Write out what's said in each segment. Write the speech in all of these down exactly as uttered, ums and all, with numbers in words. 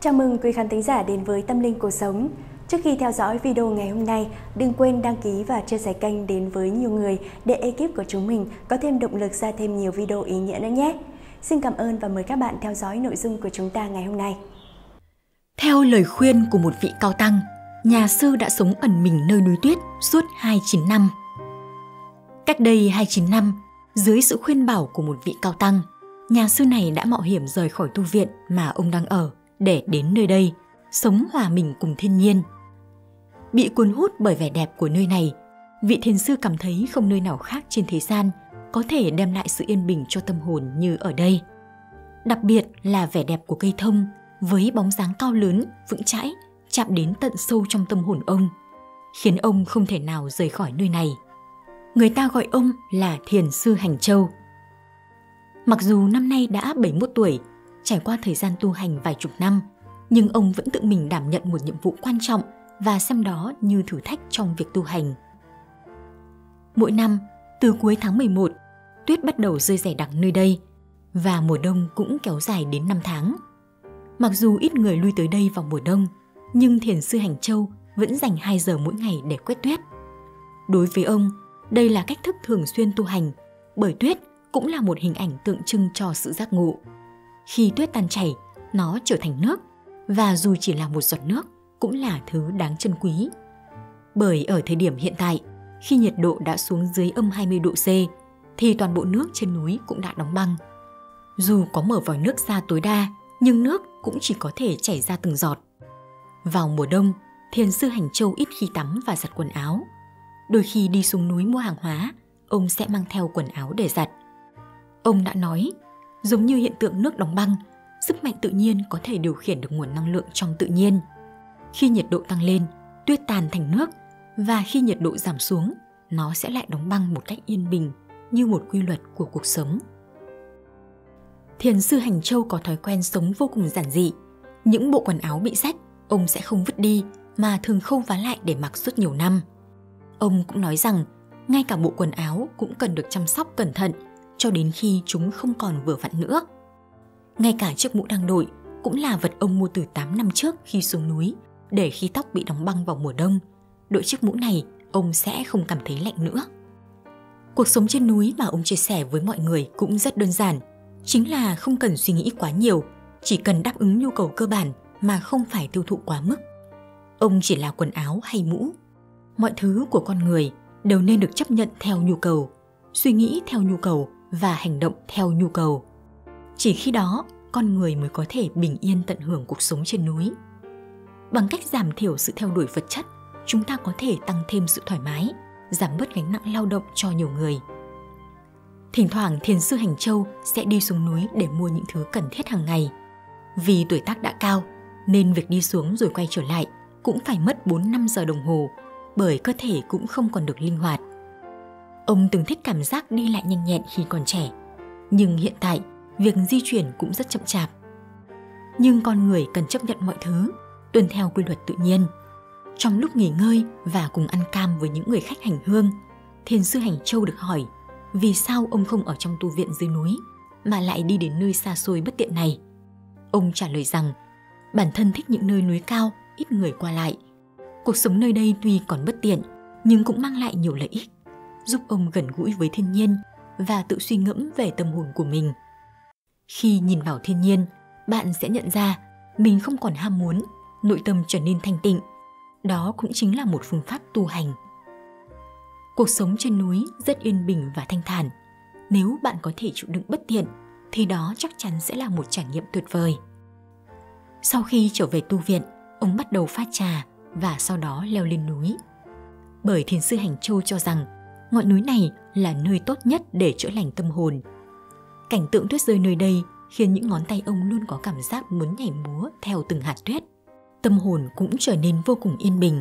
Chào mừng quý khán thính giả đến với Tâm Linh Cuộc Sống. Trước khi theo dõi video ngày hôm nay, đừng quên đăng ký và chia sẻ kênh đến với nhiều người để ekip của chúng mình có thêm động lực ra thêm nhiều video ý nghĩa nữa nhé. Xin cảm ơn và mời các bạn theo dõi nội dung của chúng ta ngày hôm nay. Theo lời khuyên của một vị cao tăng, nhà sư đã sống ẩn mình nơi núi tuyết suốt hai mươi chín năm. Cách đây hai mươi chín năm, dưới sự khuyên bảo của một vị cao tăng, nhà sư này đã mạo hiểm rời khỏi tu viện mà ông đang ở để đến nơi đây, sống hòa mình cùng thiên nhiên. Bị cuốn hút bởi vẻ đẹp của nơi này, vị thiền sư cảm thấy không nơi nào khác trên thế gian có thể đem lại sự yên bình cho tâm hồn như ở đây. Đặc biệt là vẻ đẹp của cây thông với bóng dáng cao lớn, vững chãi, chạm đến tận sâu trong tâm hồn ông, khiến ông không thể nào rời khỏi nơi này. Người ta gọi ông là Thiền sư Hành Châu. Mặc dù năm nay đã bảy mươi mốt tuổi, trải qua thời gian tu hành vài chục năm, nhưng ông vẫn tự mình đảm nhận một nhiệm vụ quan trọng và xem đó như thử thách trong việc tu hành. Mỗi năm, từ cuối tháng mười một, tuyết bắt đầu rơi rải đặc nơi đây và mùa đông cũng kéo dài đến năm tháng. Mặc dù ít người lui tới đây vào mùa đông, nhưng Thiền sư Hành Châu vẫn dành hai giờ mỗi ngày để quét tuyết. Đối với ông, đây là cách thức thường xuyên tu hành, bởi tuyết cũng là một hình ảnh tượng trưng cho sự giác ngộ. Khi tuyết tan chảy, nó trở thành nước, và dù chỉ là một giọt nước, cũng là thứ đáng trân quý. Bởi ở thời điểm hiện tại, khi nhiệt độ đã xuống dưới âm hai mươi độ C, thì toàn bộ nước trên núi cũng đã đóng băng. Dù có mở vòi nước ra tối đa, nhưng nước cũng chỉ có thể chảy ra từng giọt. Vào mùa đông, Thiền sư Hành Châu ít khi tắm và giặt quần áo. Đôi khi đi xuống núi mua hàng hóa, ông sẽ mang theo quần áo để giặt. Ông đã nói, giống như hiện tượng nước đóng băng, sức mạnh tự nhiên có thể điều khiển được nguồn năng lượng trong tự nhiên. Khi nhiệt độ tăng lên, tuyết tan thành nước, và khi nhiệt độ giảm xuống, nó sẽ lại đóng băng một cách yên bình, như một quy luật của cuộc sống. Thiền sư Hành Châu có thói quen sống vô cùng giản dị. Những bộ quần áo bị rách, ông sẽ không vứt đi, mà thường khâu vá lại để mặc suốt nhiều năm. Ông cũng nói rằng, ngay cả bộ quần áo cũng cần được chăm sóc cẩn thận, cho đến khi chúng không còn vừa vặn nữa. Ngay cả chiếc mũ đang đội cũng là vật ông mua từ tám năm trước khi xuống núi, để khi tóc bị đóng băng vào mùa đông, đội chiếc mũ này ông sẽ không cảm thấy lạnh nữa. Cuộc sống trên núi mà ông chia sẻ với mọi người cũng rất đơn giản, chính là không cần suy nghĩ quá nhiều, chỉ cần đáp ứng nhu cầu cơ bản mà không phải tiêu thụ quá mức. Ông chỉ là quần áo hay mũ. Mọi thứ của con người đều nên được chấp nhận theo nhu cầu, suy nghĩ theo nhu cầu và hành động theo nhu cầu. Chỉ khi đó, con người mới có thể bình yên tận hưởng cuộc sống trên núi. Bằng cách giảm thiểu sự theo đuổi vật chất, chúng ta có thể tăng thêm sự thoải mái, giảm bớt gánh nặng lao động cho nhiều người. Thỉnh thoảng Thiền sư Hành Châu sẽ đi xuống núi để mua những thứ cần thiết hàng ngày. Vì tuổi tác đã cao, nên việc đi xuống rồi quay trở lại cũng phải mất bốn năm giờ đồng hồ, bởi cơ thể cũng không còn được linh hoạt. Ông từng thích cảm giác đi lại nhanh nhẹn khi còn trẻ, nhưng hiện tại, việc di chuyển cũng rất chậm chạp. Nhưng con người cần chấp nhận mọi thứ, tuân theo quy luật tự nhiên. Trong lúc nghỉ ngơi và cùng ăn cam với những người khách hành hương, Thiền sư Hành Châu được hỏi vì sao ông không ở trong tu viện dưới núi, mà lại đi đến nơi xa xôi bất tiện này. Ông trả lời rằng, bản thân thích những nơi núi cao, ít người qua lại. Cuộc sống nơi đây tuy còn bất tiện, nhưng cũng mang lại nhiều lợi ích, giúp ông gần gũi với thiên nhiên và tự suy ngẫm về tâm hồn của mình. Khi nhìn vào thiên nhiên, bạn sẽ nhận ra mình không còn ham muốn, nội tâm trở nên thanh tịnh. Đó cũng chính là một phương pháp tu hành. Cuộc sống trên núi rất yên bình và thanh thản. Nếu bạn có thể chịu đựng bất tiện, thì đó chắc chắn sẽ là một trải nghiệm tuyệt vời. Sau khi trở về tu viện, ông bắt đầu pha trà và sau đó leo lên núi. Bởi Thiền sư Hành Châu cho rằng ngọn núi này là nơi tốt nhất để chữa lành tâm hồn. Cảnh tượng tuyết rơi nơi đây khiến những ngón tay ông luôn có cảm giác muốn nhảy múa theo từng hạt tuyết. Tâm hồn cũng trở nên vô cùng yên bình.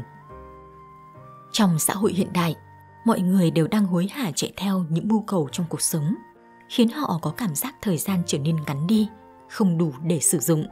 Trong xã hội hiện đại, mọi người đều đang hối hả chạy theo những mưu cầu trong cuộc sống, khiến họ có cảm giác thời gian trở nên ngắn đi, không đủ để sử dụng.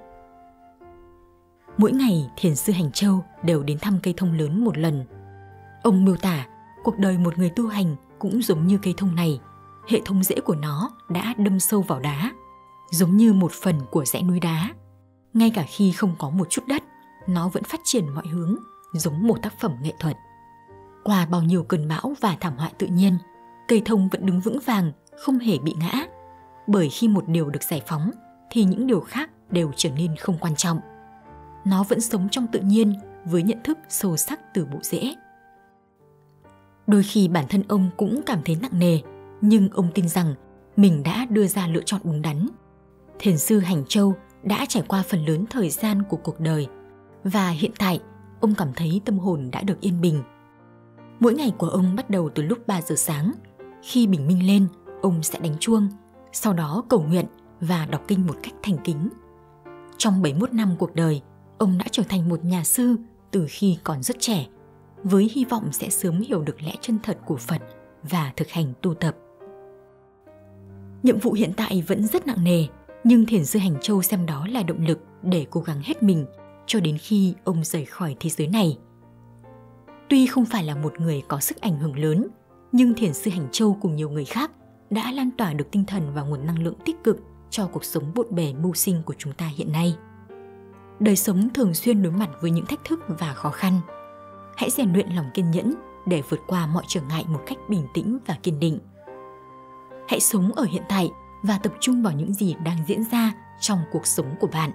Mỗi ngày, Thiền sư Hành Châu đều đến thăm cây thông lớn một lần. Ông miêu tả cuộc đời một người tu hành cũng giống như cây thông này, hệ thống rễ của nó đã đâm sâu vào đá, giống như một phần của dãy núi đá. ngay cả khi không có một chút đất, nó vẫn phát triển mọi hướng, giống một tác phẩm nghệ thuật. Qua bao nhiêu cơn bão và thảm họa tự nhiên, cây thông vẫn đứng vững vàng, không hề bị ngã. Bởi khi một điều được giải phóng, thì những điều khác đều trở nên không quan trọng. Nó vẫn sống trong tự nhiên với nhận thức sâu sắc từ bộ rễ. Đôi khi bản thân ông cũng cảm thấy nặng nề, nhưng ông tin rằng mình đã đưa ra lựa chọn đúng đắn. Thiền sư Hành Châu đã trải qua phần lớn thời gian của cuộc đời, và hiện tại ông cảm thấy tâm hồn đã được yên bình. Mỗi ngày của ông bắt đầu từ lúc ba giờ sáng. Khi bình minh lên, ông sẽ đánh chuông, sau đó cầu nguyện và đọc kinh một cách thành kính. Trong bảy mươi mốt năm cuộc đời, ông đã trở thành một nhà sư từ khi còn rất trẻ, với hy vọng sẽ sớm hiểu được lẽ chân thật của Phật và thực hành tu tập. Nhiệm vụ hiện tại vẫn rất nặng nề, nhưng Thiền sư Hành Châu xem đó là động lực để cố gắng hết mình cho đến khi ông rời khỏi thế giới này. Tuy không phải là một người có sức ảnh hưởng lớn, nhưng Thiền sư Hành Châu cùng nhiều người khác đã lan tỏa được tinh thần và nguồn năng lượng tích cực cho cuộc sống bộn bề mưu sinh của chúng ta hiện nay. Đời sống thường xuyên đối mặt với những thách thức và khó khăn. Hãy rèn luyện lòng kiên nhẫn để vượt qua mọi trở ngại một cách bình tĩnh và kiên định. Hãy sống ở hiện tại và tập trung vào những gì đang diễn ra trong cuộc sống của bạn.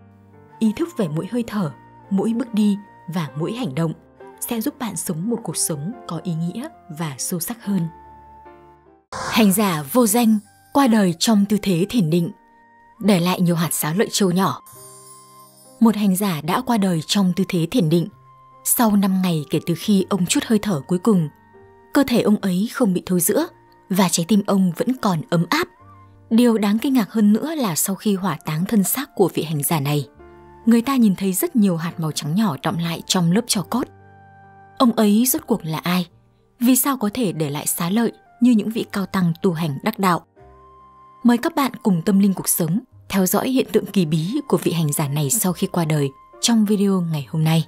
Ý thức về mỗi hơi thở, mỗi bước đi và mỗi hành động sẽ giúp bạn sống một cuộc sống có ý nghĩa và sâu sắc hơn. Hành giả vô danh qua đời trong tư thế thiền định, để lại nhiều hạt xá lợi châu nhỏ. Một hành giả đã qua đời trong tư thế thiền định. Sau năm ngày kể từ khi ông trút hơi thở cuối cùng, cơ thể ông ấy không bị thối rữa và trái tim ông vẫn còn ấm áp. Điều đáng kinh ngạc hơn nữa là sau khi hỏa táng thân xác của vị hành giả này, người ta nhìn thấy rất nhiều hạt màu trắng nhỏ đọng lại trong lớp tro cốt. Ông ấy rốt cuộc là ai? Vì sao có thể để lại xá lợi như những vị cao tăng tu hành đắc đạo? Mời các bạn cùng Tâm Linh Cuộc Sống theo dõi hiện tượng kỳ bí của vị hành giả này sau khi qua đời trong video ngày hôm nay.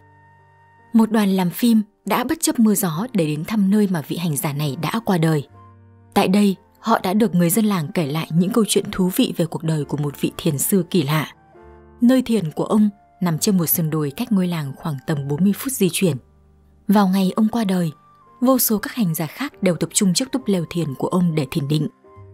Một đoàn làm phim đã bất chấp mưa gió để đến thăm nơi mà vị hành giả này đã qua đời. Tại đây, họ đã được người dân làng kể lại những câu chuyện thú vị về cuộc đời của một vị thiền sư kỳ lạ. Nơi thiền của ông nằm trên một sườn đồi cách ngôi làng khoảng tầm bốn mươi phút di chuyển. Vào ngày ông qua đời, vô số các hành giả khác đều tập trung trước túp lều thiền của ông để thiền định.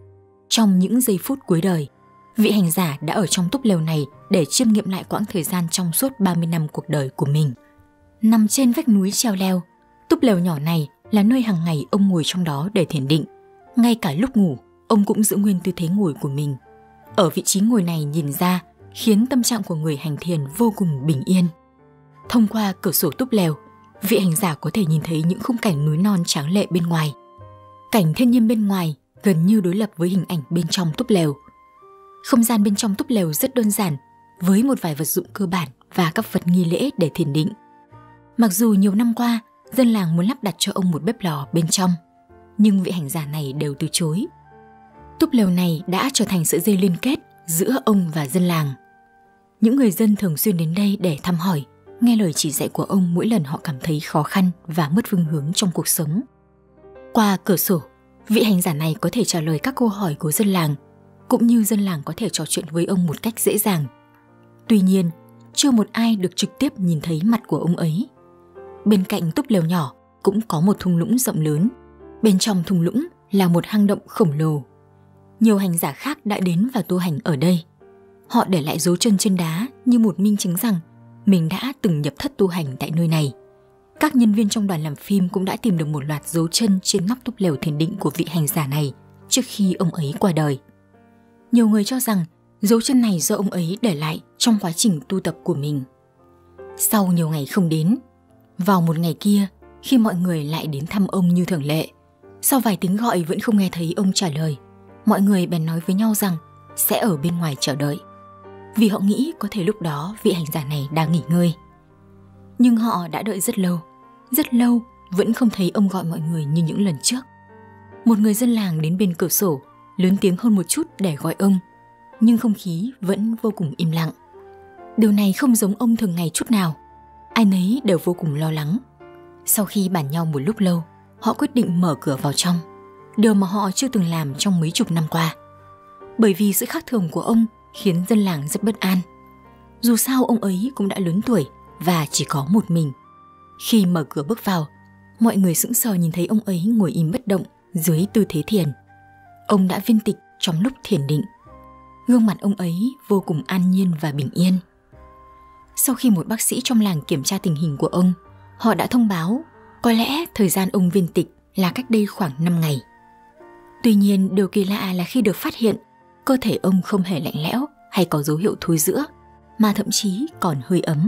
Trong những giây phút cuối đời, vị hành giả đã ở trong túp lều này để chiêm nghiệm lại quãng thời gian trong suốt ba mươi năm cuộc đời của mình. Nằm trên vách núi treo leo, túp lều nhỏ này là nơi hàng ngày ông ngồi trong đó để thiền định. Ngay cả lúc ngủ, ông cũng giữ nguyên tư thế ngồi của mình. Ở vị trí ngồi này nhìn ra khiến tâm trạng của người hành thiền vô cùng bình yên. Thông qua cửa sổ túp lều, vị hành giả có thể nhìn thấy những khung cảnh núi non tráng lệ bên ngoài. Cảnh thiên nhiên bên ngoài gần như đối lập với hình ảnh bên trong túp lều. Không gian bên trong túp lều rất đơn giản, với một vài vật dụng cơ bản và các vật nghi lễ để thiền định. Mặc dù nhiều năm qua, dân làng muốn lắp đặt cho ông một bếp lò bên trong, nhưng vị hành giả này đều từ chối. Túp lều này đã trở thành sợi dây liên kết giữa ông và dân làng. Những người dân thường xuyên đến đây để thăm hỏi, nghe lời chỉ dạy của ông mỗi lần họ cảm thấy khó khăn và mất phương hướng trong cuộc sống. Qua cửa sổ, vị hành giả này có thể trả lời các câu hỏi của dân làng, cũng như dân làng có thể trò chuyện với ông một cách dễ dàng. Tuy nhiên, chưa một ai được trực tiếp nhìn thấy mặt của ông ấy. Bên cạnh túp lều nhỏ cũng có một thung lũng rộng lớn. Bên trong thung lũng là một hang động khổng lồ. Nhiều hành giả khác đã đến và tu hành ở đây. Họ để lại dấu chân trên đá như một minh chứng rằng mình đã từng nhập thất tu hành tại nơi này. Các nhân viên trong đoàn làm phim cũng đã tìm được một loạt dấu chân trên nóc túp lều thiền định của vị hành giả này trước khi ông ấy qua đời. Nhiều người cho rằng dấu chân này do ông ấy để lại trong quá trình tu tập của mình. Sau nhiều ngày không đến, vào một ngày kia, khi mọi người lại đến thăm ông như thường lệ, sau vài tiếng gọi vẫn không nghe thấy ông trả lời, mọi người bèn nói với nhau rằng sẽ ở bên ngoài chờ đợi, vì họ nghĩ có thể lúc đó vị hành giả này đang nghỉ ngơi. Nhưng họ đã đợi rất lâu, rất lâu vẫn không thấy ông gọi mọi người như những lần trước. Một người dân làng đến bên cửa sổ, lớn tiếng hơn một chút để gọi ông, nhưng không khí vẫn vô cùng im lặng. Điều này không giống ông thường ngày chút nào. Ai nấy đều vô cùng lo lắng. Sau khi bàn nhau một lúc lâu, họ quyết định mở cửa vào trong, điều mà họ chưa từng làm trong mấy chục năm qua. Bởi vì sự khác thường của ông khiến dân làng rất bất an. Dù sao ông ấy cũng đã lớn tuổi và chỉ có một mình. Khi mở cửa bước vào, mọi người sững sờ nhìn thấy ông ấy ngồi im bất động dưới tư thế thiền. Ông đã viên tịch trong lúc thiền định. Gương mặt ông ấy vô cùng an nhiên và bình yên. Sau khi một bác sĩ trong làng kiểm tra tình hình của ông, họ đã thông báo có lẽ thời gian ông viên tịch là cách đây khoảng năm ngày. Tuy nhiên, điều kỳ lạ là khi được phát hiện, cơ thể ông không hề lạnh lẽo hay có dấu hiệu thối rữa, mà thậm chí còn hơi ấm.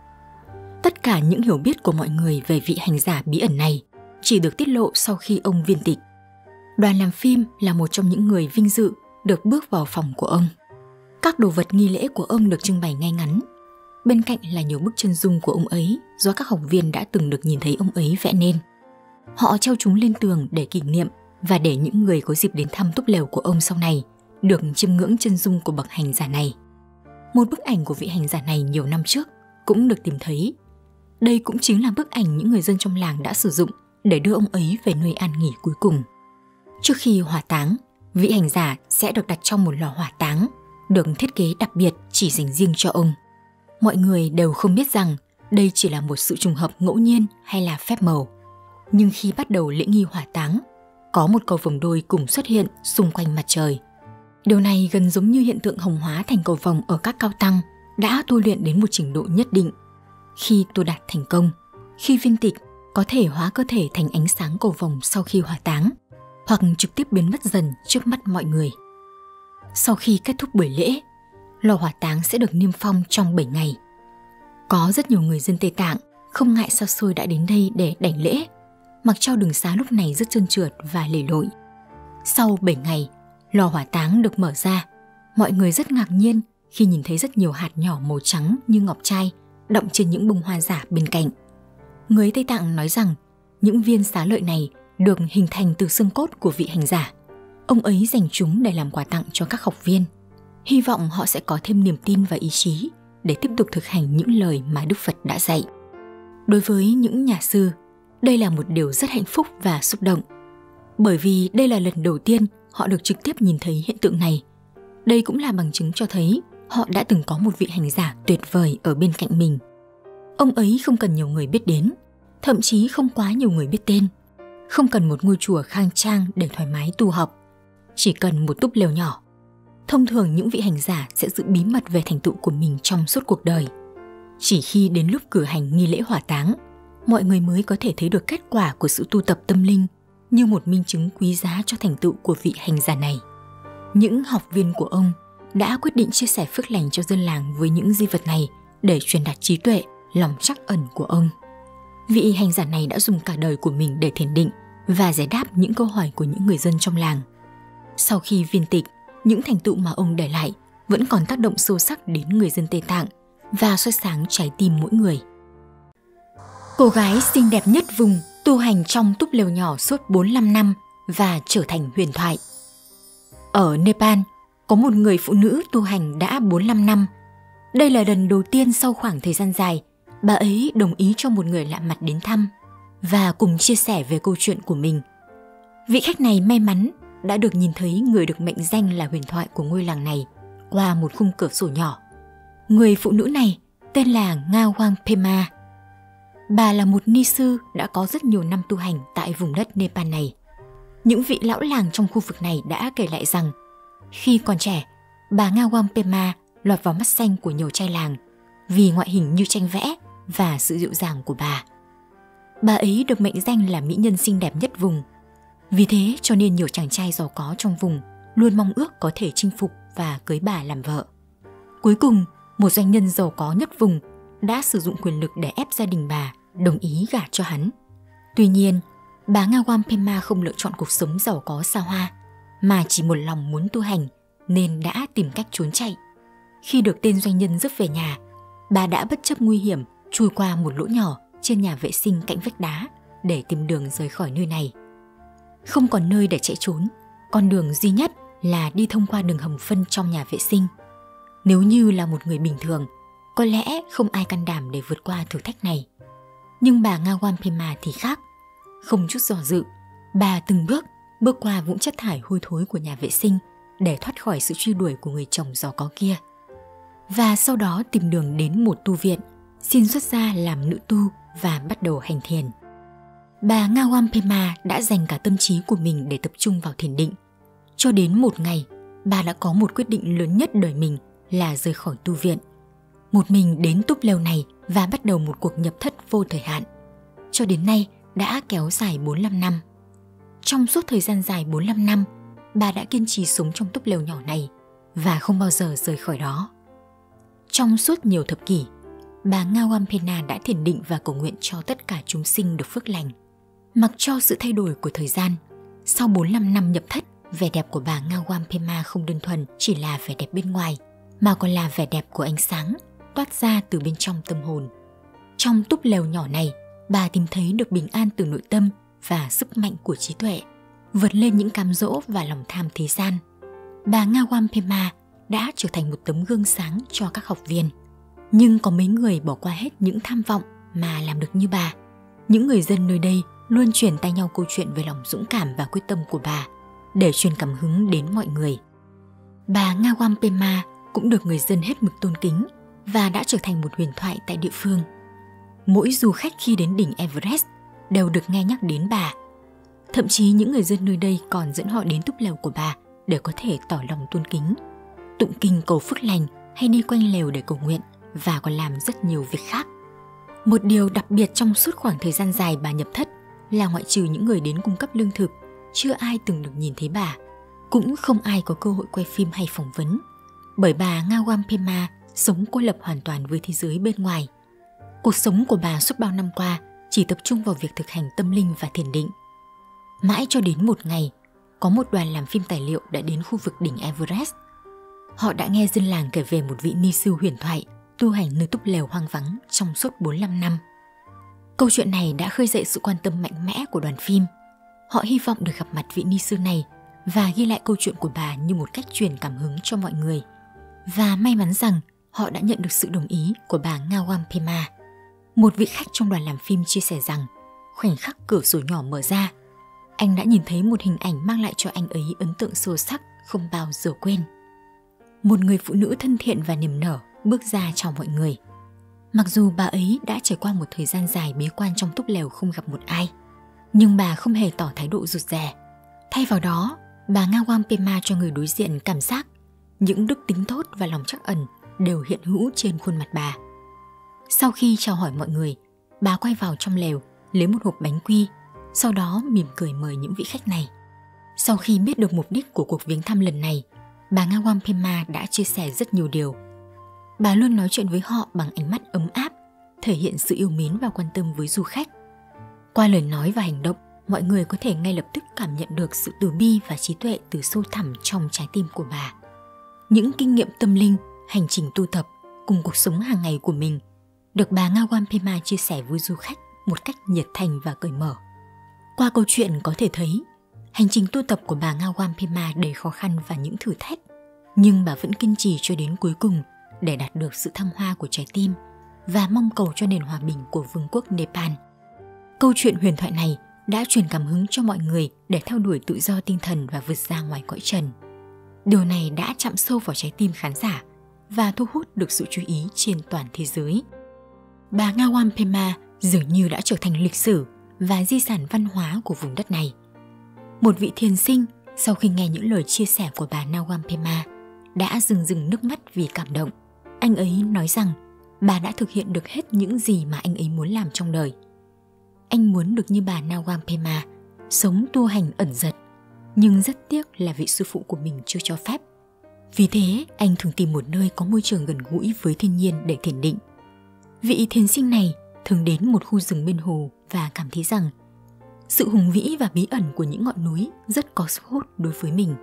Tất cả những hiểu biết của mọi người về vị hành giả bí ẩn này chỉ được tiết lộ sau khi ông viên tịch. Đoàn làm phim là một trong những người vinh dự được bước vào phòng của ông. Các đồ vật nghi lễ của ông được trưng bày ngay ngắn. Bên cạnh là nhiều bức chân dung của ông ấy do các học viên đã từng được nhìn thấy ông ấy vẽ nên. Họ treo chúng lên tường để kỷ niệm và để những người có dịp đến thăm túp lều của ông sau này được chiêm ngưỡng chân dung của bậc hành giả này. Một bức ảnh của vị hành giả này nhiều năm trước cũng được tìm thấy. Đây cũng chính là bức ảnh những người dân trong làng đã sử dụng để đưa ông ấy về nơi an nghỉ cuối cùng. Trước khi hỏa táng, vị hành giả sẽ được đặt trong một lò hỏa táng, được thiết kế đặc biệt chỉ dành riêng cho ông. Mọi người đều không biết rằng đây chỉ là một sự trùng hợp ngẫu nhiên hay là phép màu. Nhưng khi bắt đầu lễ nghi hỏa táng, có một cầu vồng đôi cùng xuất hiện xung quanh mặt trời. Điều này gần giống như hiện tượng hồng hóa thành cầu vồng ở các cao tăng đã tu luyện đến một trình độ nhất định. Khi tu đạt thành công, khi viên tịch có thể hóa cơ thể thành ánh sáng cầu vồng sau khi hỏa táng, hoặc trực tiếp biến mất dần trước mắt mọi người. Sau khi kết thúc buổi lễ, lò hỏa táng sẽ được niêm phong trong bảy ngày. Có rất nhiều người dân Tây Tạng không ngại xa xôi đã đến đây để đảnh lễ, mặc cho đường xá lúc này rất trơn trượt và lầy lội. Sau bảy ngày, lò hỏa táng được mở ra. Mọi người rất ngạc nhiên khi nhìn thấy rất nhiều hạt nhỏ màu trắng như ngọc trai đọng trên những bông hoa giả bên cạnh. Người Tây Tạng nói rằng những viên xá lợi này được hình thành từ xương cốt của vị hành giả. Ông ấy dành chúng để làm quà tặng cho các học viên. Hy vọng họ sẽ có thêm niềm tin và ý chí để tiếp tục thực hành những lời mà Đức Phật đã dạy. Đối với những nhà sư, đây là một điều rất hạnh phúc và xúc động. Bởi vì đây là lần đầu tiên họ được trực tiếp nhìn thấy hiện tượng này. Đây cũng là bằng chứng cho thấy họ đã từng có một vị hành giả tuyệt vời ở bên cạnh mình. Ông ấy không cần nhiều người biết đến, thậm chí không quá nhiều người biết tên. Không cần một ngôi chùa khang trang để thoải mái tu học, chỉ cần một túp lều nhỏ. Thông thường những vị hành giả sẽ giữ bí mật về thành tựu của mình trong suốt cuộc đời. Chỉ khi đến lúc cử hành nghi lễ hỏa táng, mọi người mới có thể thấy được kết quả của sự tu tập tâm linh như một minh chứng quý giá cho thành tựu của vị hành giả này. Những học viên của ông đã quyết định chia sẻ phước lành cho dân làng với những di vật này để truyền đạt trí tuệ, lòng trắc ẩn của ông. Vị hành giả này đã dùng cả đời của mình để thiền định và giải đáp những câu hỏi của những người dân trong làng. Sau khi viên tịch, những thành tựu mà ông để lại vẫn còn tác động sâu sắc đến người dân Tây Tạng và soi sáng trái tim mỗi người. Cô gái xinh đẹp nhất vùng tu hành trong túp lều nhỏ suốt bốn mươi lăm năm và trở thành huyền thoại. Ở Nepal, có một người phụ nữ tu hành đã bốn mươi lăm năm. Đây là lần đầu tiên sau khoảng thời gian dài, bà ấy đồng ý cho một người lạ mặt đến thăm và cùng chia sẻ về câu chuyện của mình. Vị khách này may mắn đã được nhìn thấy người được mệnh danh là huyền thoại của ngôi làng này qua một khung cửa sổ nhỏ. Người phụ nữ này tên là Ngawang Pema. Bà là một ni sư đã có rất nhiều năm tu hành tại vùng đất Nepal này. Những vị lão làng trong khu vực này đã kể lại rằng khi còn trẻ, bà Ngawang Pema lọt vào mắt xanh của nhiều trai làng vì ngoại hình như tranh vẽ và sự dịu dàng của bà. Bà ấy được mệnh danh là mỹ nhân xinh đẹp nhất vùng. Vì thế cho nên nhiều chàng trai giàu có trong vùng luôn mong ước có thể chinh phục và cưới bà làm vợ. Cuối cùng, một doanh nhân giàu có nhất vùng đã sử dụng quyền lực để ép gia đình bà đồng ý gả cho hắn. Tuy nhiên, bà Ngawang Pema không lựa chọn cuộc sống giàu có xa hoa, mà chỉ một lòng muốn tu hành nên đã tìm cách trốn chạy. Khi được tên doanh nhân rước về nhà, bà đã bất chấp nguy hiểm chui qua một lỗ nhỏ trên nhà vệ sinh cạnh vách đá để tìm đường rời khỏi nơi này. Không còn nơi để chạy trốn, con đường duy nhất là đi thông qua đường hầm phân trong nhà vệ sinh. Nếu như là một người bình thường, có lẽ không ai can đảm để vượt qua thử thách này. Nhưng bà Ngawang Pema thì khác. Không chút dò dự, bà từng bước bước qua vũng chất thải hôi thối của nhà vệ sinh để thoát khỏi sự truy đuổi của người chồng giàu có kia. và sau đó tìm đường đến một tu viện, xin xuất gia làm nữ tu và bắt đầu hành thiền. Bà Ngawang Pema đã dành cả tâm trí của mình để tập trung vào thiền định. Cho đến một ngày, bà đã có một quyết định lớn nhất đời mình là rời khỏi tu viện. Một mình đến túp lều này và bắt đầu một cuộc nhập thất vô thời hạn. Cho đến nay đã kéo dài bốn mươi lăm năm. Trong suốt thời gian dài bốn mươi lăm năm, bà đã kiên trì sống trong túp lều nhỏ này và không bao giờ rời khỏi đó. Trong suốt nhiều thập kỷ, bà Ngawang Pema đã thiền định và cầu nguyện cho tất cả chúng sinh được phước lành. Mặc cho sự thay đổi của thời gian, sau bốn mươi lăm năm nhập thất, vẻ đẹp của bà Ngawang Pema không đơn thuần chỉ là vẻ đẹp bên ngoài, mà còn là vẻ đẹp của ánh sáng toát ra từ bên trong tâm hồn. Trong túp lều nhỏ này, bà tìm thấy được bình an từ nội tâm và sức mạnh của trí tuệ, vượt lên những cám dỗ và lòng tham thế gian. Bà Ngawang Pema đã trở thành một tấm gương sáng cho các học viên. Nhưng có mấy người bỏ qua hết những tham vọng mà làm được như bà. Những người dân nơi đây luôn truyền tay nhau câu chuyện về lòng dũng cảm và quyết tâm của bà để truyền cảm hứng đến mọi người. Bà Ngawang Pema cũng được người dân hết mực tôn kính và đã trở thành một huyền thoại tại địa phương. Mỗi du khách khi đến đỉnh Everest đều được nghe nhắc đến bà. Thậm chí những người dân nơi đây còn dẫn họ đến túp lều của bà để có thể tỏ lòng tôn kính, tụng kinh cầu phước lành hay đi quanh lều để cầu nguyện và còn làm rất nhiều việc khác. Một điều đặc biệt trong suốt khoảng thời gian dài bà nhập thất là ngoại trừ những người đến cung cấp lương thực, chưa ai từng được nhìn thấy bà. Cũng không ai có cơ hội quay phim hay phỏng vấn, bởi bà Ngawang Pema sống cô lập hoàn toàn với thế giới bên ngoài. Cuộc sống của bà suốt bao năm qua chỉ tập trung vào việc thực hành tâm linh và thiền định. Mãi cho đến một ngày, có một đoàn làm phim tài liệu đã đến khu vực đỉnh Everest. Họ đã nghe dân làng kể về một vị ni sư huyền thoại tu hành nơi túp lều hoang vắng trong suốt bốn mươi lăm năm. Câu chuyện này đã khơi dậy sự quan tâm mạnh mẽ của đoàn phim. Họ hy vọng được gặp mặt vị ni sư này và ghi lại câu chuyện của bà như một cách truyền cảm hứng cho mọi người. Và may mắn rằng họ đã nhận được sự đồng ý của bà Ngawang Pema. Một vị khách trong đoàn làm phim chia sẻ rằng khoảnh khắc cửa sổ nhỏ mở ra, anh đã nhìn thấy một hình ảnh mang lại cho anh ấy ấn tượng sâu sắc không bao giờ quên. Một người phụ nữ thân thiện và niềm nở bước ra chào mọi người. Mặc dù bà ấy đã trải qua một thời gian dài bế quan trong túp lều không gặp một ai, nhưng bà không hề tỏ thái độ rụt rè. Thay vào đó, bà Ngawang Pema cho người đối diện cảm giác những đức tính tốt và lòng trắc ẩn đều hiện hữu trên khuôn mặt bà. Sau khi chào hỏi mọi người, bà quay vào trong lều lấy một hộp bánh quy, sau đó mỉm cười mời những vị khách này. Sau khi biết được mục đích của cuộc viếng thăm lần này, bà Ngawang Pema đã chia sẻ rất nhiều điều. Bà luôn nói chuyện với họ bằng ánh mắt ấm áp, thể hiện sự yêu mến và quan tâm với du khách. Qua lời nói và hành động, mọi người có thể ngay lập tức cảm nhận được sự từ bi và trí tuệ từ sâu thẳm trong trái tim của bà. Những kinh nghiệm tâm linh, hành trình tu tập cùng cuộc sống hàng ngày của mình được bà Ngawang Pema chia sẻ với du khách một cách nhiệt thành và cởi mở. Qua câu chuyện có thể thấy, hành trình tu tập của bà Ngawang Pema đầy khó khăn và những thử thách, nhưng bà vẫn kiên trì cho đến cuối cùng để đạt được sự thăng hoa của trái tim và mong cầu cho nền hòa bình của vương quốc Nepal. Câu chuyện huyền thoại này đã truyền cảm hứng cho mọi người để theo đuổi tự do tinh thần và vượt ra ngoài cõi trần. Điều này đã chạm sâu vào trái tim khán giả và thu hút được sự chú ý trên toàn thế giới. Bà Ngawang Pema dường như đã trở thành lịch sử và di sản văn hóa của vùng đất này. Một vị thiền sinh sau khi nghe những lời chia sẻ của bà Ngawang Pema đã rưng rưng nước mắt vì cảm động. Anh ấy nói rằng bà đã thực hiện được hết những gì mà anh ấy muốn làm trong đời. Anh muốn được như bà Ngawang Pema, sống tu hành ẩn dật, nhưng rất tiếc là vị sư phụ của mình chưa cho phép. Vì thế, anh thường tìm một nơi có môi trường gần gũi với thiên nhiên để thiền định. Vị thiền sinh này thường đến một khu rừng bên hồ và cảm thấy rằng sự hùng vĩ và bí ẩn của những ngọn núi rất có sức hút đối với mình.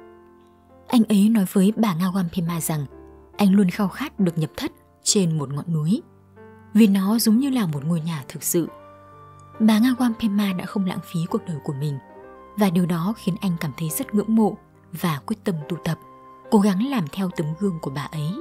Anh ấy nói với bà Ngawang Pema rằng anh luôn khao khát được nhập thất trên một ngọn núi, vì nó giống như là một ngôi nhà thực sự. Bà Ngawang Pema đã không lãng phí cuộc đời của mình, và điều đó khiến anh cảm thấy rất ngưỡng mộ và quyết tâm tu tập, cố gắng làm theo tấm gương của bà ấy.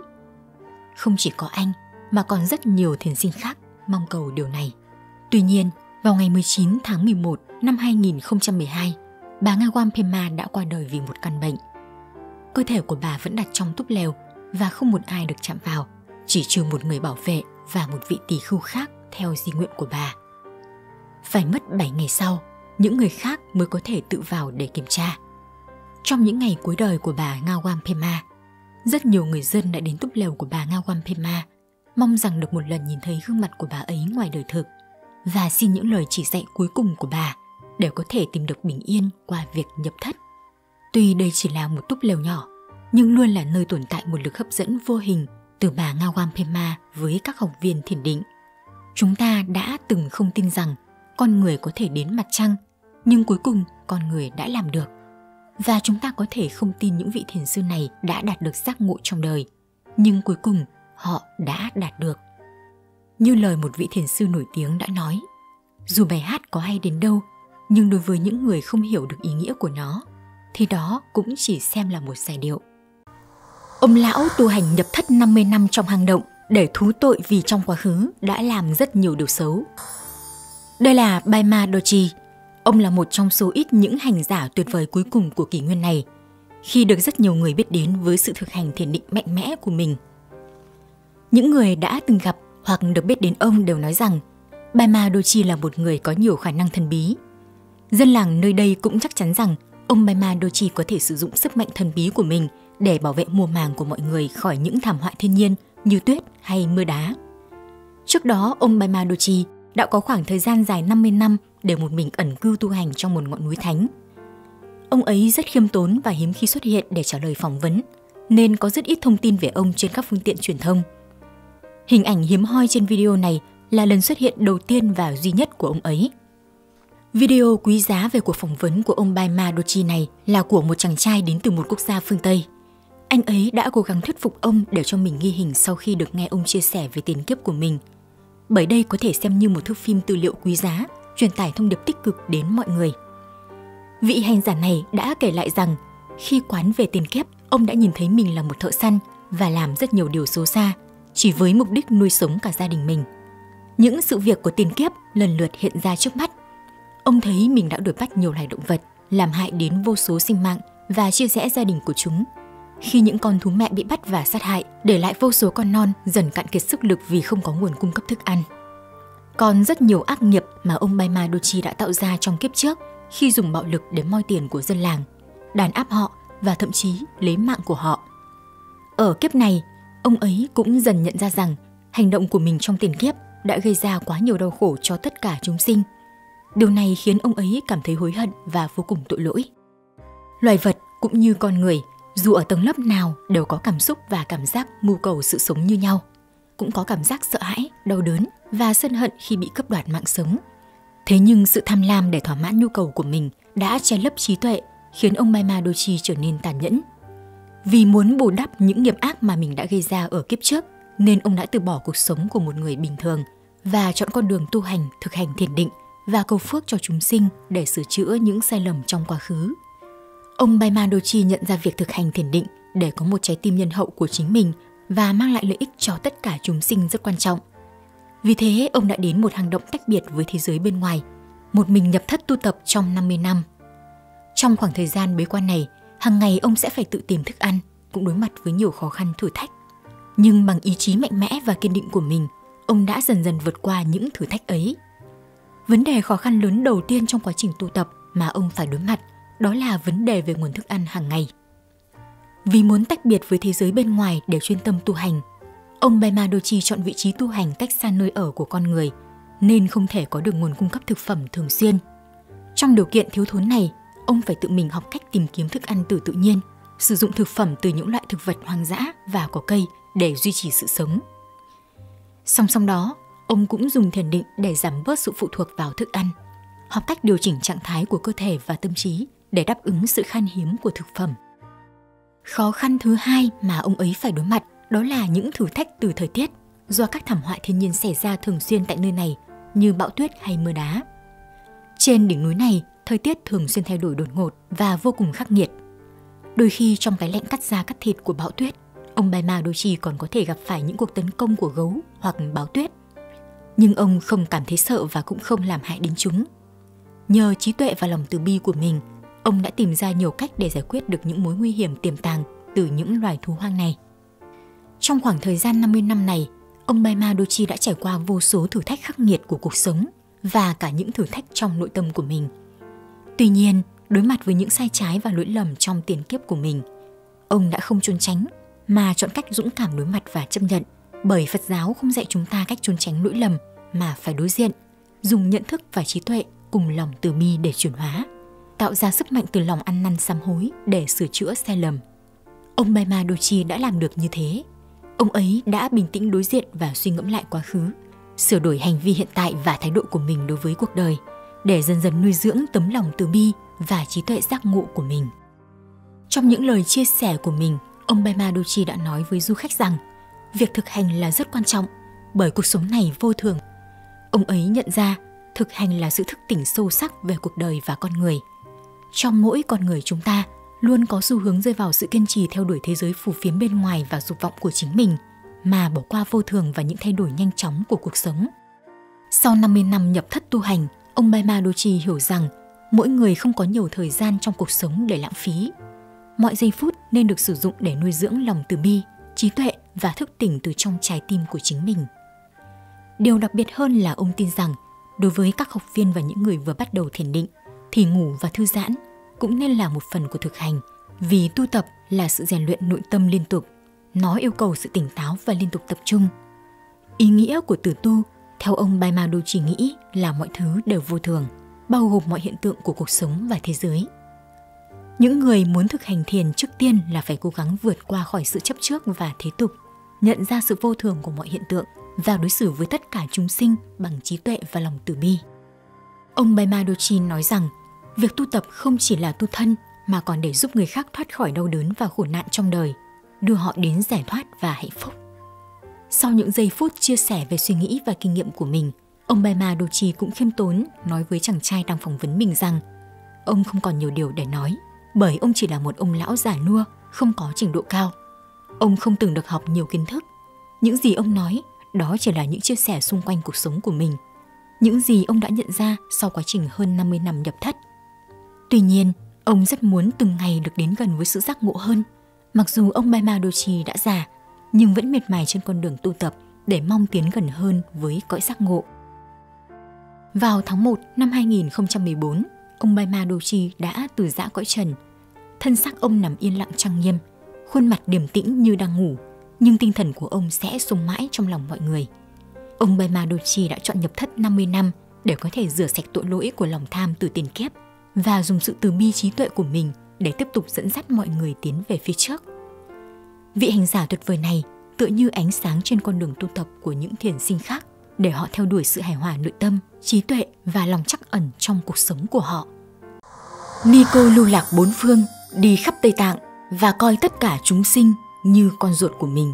Không chỉ có anh, mà còn rất nhiều thiền sinh khác mong cầu điều này. Tuy nhiên, vào ngày mười chín tháng mười một năm hai nghìn không trăm mười hai, bà Ngawang Pema đã qua đời vì một căn bệnh. Cơ thể của bà vẫn đặt trong túp lều và không một ai được chạm vào, chỉ trừ một người bảo vệ và một vị tỳ khưu khác theo di nguyện của bà. Phải mất bảy ngày sau, những người khác mới có thể tự vào để kiểm tra. Trong những ngày cuối đời của bà Ngawang Pema, rất nhiều người dân đã đến túp lều của bà Ngawang Pema, mong rằng được một lần nhìn thấy gương mặt của bà ấy ngoài đời thực và xin những lời chỉ dạy cuối cùng của bà để có thể tìm được bình yên qua việc nhập thất. Tuy đây chỉ là một túp lều nhỏ, nhưng luôn là nơi tồn tại một lực hấp dẫn vô hình từ bà Ngawang Pema với các học viên thiền định. Chúng ta đã từng không tin rằng con người có thể đến mặt trăng, nhưng cuối cùng con người đã làm được. Và chúng ta có thể không tin những vị thiền sư này đã đạt được giác ngộ trong đời, nhưng cuối cùng họ đã đạt được. Như lời một vị thiền sư nổi tiếng đã nói, dù bài hát có hay đến đâu, nhưng đối với những người không hiểu được ý nghĩa của nó, thì đó cũng chỉ xem là một giai điệu. Ông lão tu hành nhập thất năm mươi năm trong hang động để thú tội vì trong quá khứ đã làm rất nhiều điều xấu. Đây là Baima Doji. Ông là một trong số ít những hành giả tuyệt vời cuối cùng của kỷ nguyên này, khi được rất nhiều người biết đến với sự thực hành thiền định mạnh mẽ của mình. Những người đã từng gặp hoặc được biết đến ông đều nói rằng Baima Doji là một người có nhiều khả năng thần bí. Dân làng nơi đây cũng chắc chắn rằng ông Baima Doji có thể sử dụng sức mạnh thần bí của mình để bảo vệ mùa màng của mọi người khỏi những thảm họa thiên nhiên như tuyết hay mưa đá. Trước đó, ông Baima Doji đã có khoảng thời gian dài năm mươi năm để một mình ẩn cư tu hành trong một ngọn núi thánh. Ông ấy rất khiêm tốn và hiếm khi xuất hiện để trả lời phỏng vấn, nên có rất ít thông tin về ông trên các phương tiện truyền thông. Hình ảnh hiếm hoi trên video này là lần xuất hiện đầu tiên và duy nhất của ông ấy. Video quý giá về cuộc phỏng vấn của ông Baima Doji này là của một chàng trai đến từ một quốc gia phương Tây. Anh ấy đã cố gắng thuyết phục ông để cho mình ghi hình sau khi được nghe ông chia sẻ về tiền kiếp của mình. Bởi đây có thể xem như một thước phim tư liệu quý giá, truyền tải thông điệp tích cực đến mọi người. Vị hành giả này đã kể lại rằng, khi quán về tiền kiếp, ông đã nhìn thấy mình là một thợ săn và làm rất nhiều điều xấu xa, chỉ với mục đích nuôi sống cả gia đình mình. Những sự việc của tiền kiếp lần lượt hiện ra trước mắt. Ông thấy mình đã đuổi bắt nhiều loài động vật, làm hại đến vô số sinh mạng và chia rẽ gia đình của chúng. Khi những con thú mẹ bị bắt và sát hại, để lại vô số con non dần cạn kiệt sức lực vì không có nguồn cung cấp thức ăn. Còn rất nhiều ác nghiệp mà ông Baima Doji đã tạo ra trong kiếp trước khi dùng bạo lực để moi tiền của dân làng, đàn áp họ và thậm chí lấy mạng của họ. Ở kiếp này, ông ấy cũng dần nhận ra rằng hành động của mình trong tiền kiếp đã gây ra quá nhiều đau khổ cho tất cả chúng sinh. Điều này khiến ông ấy cảm thấy hối hận và vô cùng tội lỗi. Loài vật cũng như con người, dù ở tầng lớp nào đều có cảm xúc và cảm giác mưu cầu sự sống như nhau, cũng có cảm giác sợ hãi, đau đớn và sân hận khi bị cướp đoạt mạng sống. Thế nhưng sự tham lam để thỏa mãn nhu cầu của mình đã che lấp trí tuệ, khiến ông Baima Doji trở nên tàn nhẫn. Vì muốn bù đắp những nghiệp ác mà mình đã gây ra ở kiếp trước, nên ông đã từ bỏ cuộc sống của một người bình thường và chọn con đường tu hành, thực hành thiền định và cầu phước cho chúng sinh để sửa chữa những sai lầm trong quá khứ. Ông Baima Doji nhận ra việc thực hành thiền định để có một trái tim nhân hậu của chính mình và mang lại lợi ích cho tất cả chúng sinh rất quan trọng. Vì thế, ông đã đến một hang động tách biệt với thế giới bên ngoài, một mình nhập thất tu tập trong năm mươi năm. Trong khoảng thời gian bế quan này, hàng ngày ông sẽ phải tự tìm thức ăn, cũng đối mặt với nhiều khó khăn thử thách. Nhưng bằng ý chí mạnh mẽ và kiên định của mình, ông đã dần dần vượt qua những thử thách ấy. Vấn đề khó khăn lớn đầu tiên trong quá trình tu tập mà ông phải đối mặt đó là vấn đề về nguồn thức ăn hàng ngày. Vì muốn tách biệt với thế giới bên ngoài để chuyên tâm tu hành, ông Baima Doji chọn vị trí tu hành cách xa nơi ở của con người, nên không thể có được nguồn cung cấp thực phẩm thường xuyên. Trong điều kiện thiếu thốn này, ông phải tự mình học cách tìm kiếm thức ăn từ tự nhiên, sử dụng thực phẩm từ những loại thực vật hoang dã và có cây để duy trì sự sống. Song song đó, ông cũng dùng thiền định để giảm bớt sự phụ thuộc vào thức ăn, học cách điều chỉnh trạng thái của cơ thể và tâm trí để đáp ứng sự khan hiếm của thực phẩm. Khó khăn thứ hai mà ông ấy phải đối mặt đó là những thử thách từ thời tiết do các thảm họa thiên nhiên xảy ra thường xuyên tại nơi này như bão tuyết hay mưa đá. Trên đỉnh núi này, thời tiết thường xuyên thay đổi đột ngột và vô cùng khắc nghiệt. Đôi khi trong cái lạnh cắt da cắt thịt của bão tuyết, ông Baima Doji còn có thể gặp phải những cuộc tấn công của gấu hoặc báo tuyết. Nhưng ông không cảm thấy sợ và cũng không làm hại đến chúng. Nhờ trí tuệ và lòng từ bi của mình, ông đã tìm ra nhiều cách để giải quyết được những mối nguy hiểm tiềm tàng từ những loài thú hoang này. Trong khoảng thời gian năm mươi năm này, ông Baima Dochi đã trải qua vô số thử thách khắc nghiệt của cuộc sống và cả những thử thách trong nội tâm của mình. Tuy nhiên, đối mặt với những sai trái và lỗi lầm trong tiền kiếp của mình, ông đã không trốn tránh mà chọn cách dũng cảm đối mặt và chấp nhận, bởi Phật giáo không dạy chúng ta cách trốn tránh lỗi lầm mà phải đối diện, dùng nhận thức và trí tuệ cùng lòng từ bi để chuyển hóa, tạo ra sức mạnh từ lòng ăn năn sám hối để sửa chữa sai lầm. Ông Baima Dochi đã làm được như thế. Ông ấy đã bình tĩnh đối diện và suy ngẫm lại quá khứ, sửa đổi hành vi hiện tại và thái độ của mình đối với cuộc đời, để dần dần nuôi dưỡng tấm lòng từ bi và trí tuệ giác ngộ của mình. Trong những lời chia sẻ của mình, ông Baima Dochi đã nói với du khách rằng việc thực hành là rất quan trọng, bởi cuộc sống này vô thường. Ông ấy nhận ra thực hành là sự thức tỉnh sâu sắc về cuộc đời và con người. Trong mỗi con người chúng ta luôn có xu hướng rơi vào sự kiên trì theo đuổi thế giới phù phiếm bên ngoài và dục vọng của chính mình, mà bỏ qua vô thường và những thay đổi nhanh chóng của cuộc sống. Sau năm mươi năm nhập thất tu hành, ông Baima Dochi hiểu rằng mỗi người không có nhiều thời gian trong cuộc sống để lãng phí. Mọi giây phút nên được sử dụng để nuôi dưỡng lòng từ bi, trí tuệ và thức tỉnh từ trong trái tim của chính mình. Điều đặc biệt hơn là ông tin rằng đối với các học viên và những người vừa bắt đầu thiền định thì ngủ và thư giãn cũng nên là một phần của thực hành, vì tu tập là sự rèn luyện nội tâm liên tục. Nó yêu cầu sự tỉnh táo và liên tục tập trung. Ý nghĩa của từ tu, theo ông Baima Dochi nghĩ, là mọi thứ đều vô thường, bao gồm mọi hiện tượng của cuộc sống và thế giới. Những người muốn thực hành thiền trước tiên là phải cố gắng vượt qua khỏi sự chấp trước và thế tục, nhận ra sự vô thường của mọi hiện tượng và đối xử với tất cả chúng sinh bằng trí tuệ và lòng từ bi. Ông Baima Dochi nói rằng việc tu tập không chỉ là tu thân mà còn để giúp người khác thoát khỏi đau đớn và khổ nạn trong đời, đưa họ đến giải thoát và hạnh phúc. Sau những giây phút chia sẻ về suy nghĩ và kinh nghiệm của mình, ông Baima Dochi cũng khiêm tốn nói với chàng trai đang phỏng vấn mình rằng ông không còn nhiều điều để nói, bởi ông chỉ là một ông lão già nua, không có trình độ cao. Ông không từng được học nhiều kiến thức. Những gì ông nói, đó chỉ là những chia sẻ xung quanh cuộc sống của mình, những gì ông đã nhận ra sau quá trình hơn năm mươi năm nhập thất. Tuy nhiên, ông rất muốn từng ngày được đến gần với sự giác ngộ hơn. Mặc dù ông Baima Dochi đã già, nhưng vẫn miệt mài trên con đường tu tập để mong tiến gần hơn với cõi giác ngộ. Vào tháng một năm hai nghìn không trăm mười bốn, ông Baima Dochi đã từ giã cõi trần. Thân xác ông nằm yên lặng trang nghiêm, khuôn mặt điềm tĩnh như đang ngủ, nhưng tinh thần của ông sẽ sống mãi trong lòng mọi người. Ông Baima Dochi đã chọn nhập thất năm mươi năm để có thể rửa sạch tội lỗi của lòng tham từ tiền kiếp và dùng sự từ bi trí tuệ của mình để tiếp tục dẫn dắt mọi người tiến về phía trước. Vị hành giả tuyệt vời này tựa như ánh sáng trên con đường tu tập của những thiền sinh khác, để họ theo đuổi sự hài hòa nội tâm, trí tuệ và lòng trắc ẩn trong cuộc sống của họ. Ni cô lưu lạc bốn phương, đi khắp Tây Tạng và coi tất cả chúng sinh như con ruột của mình.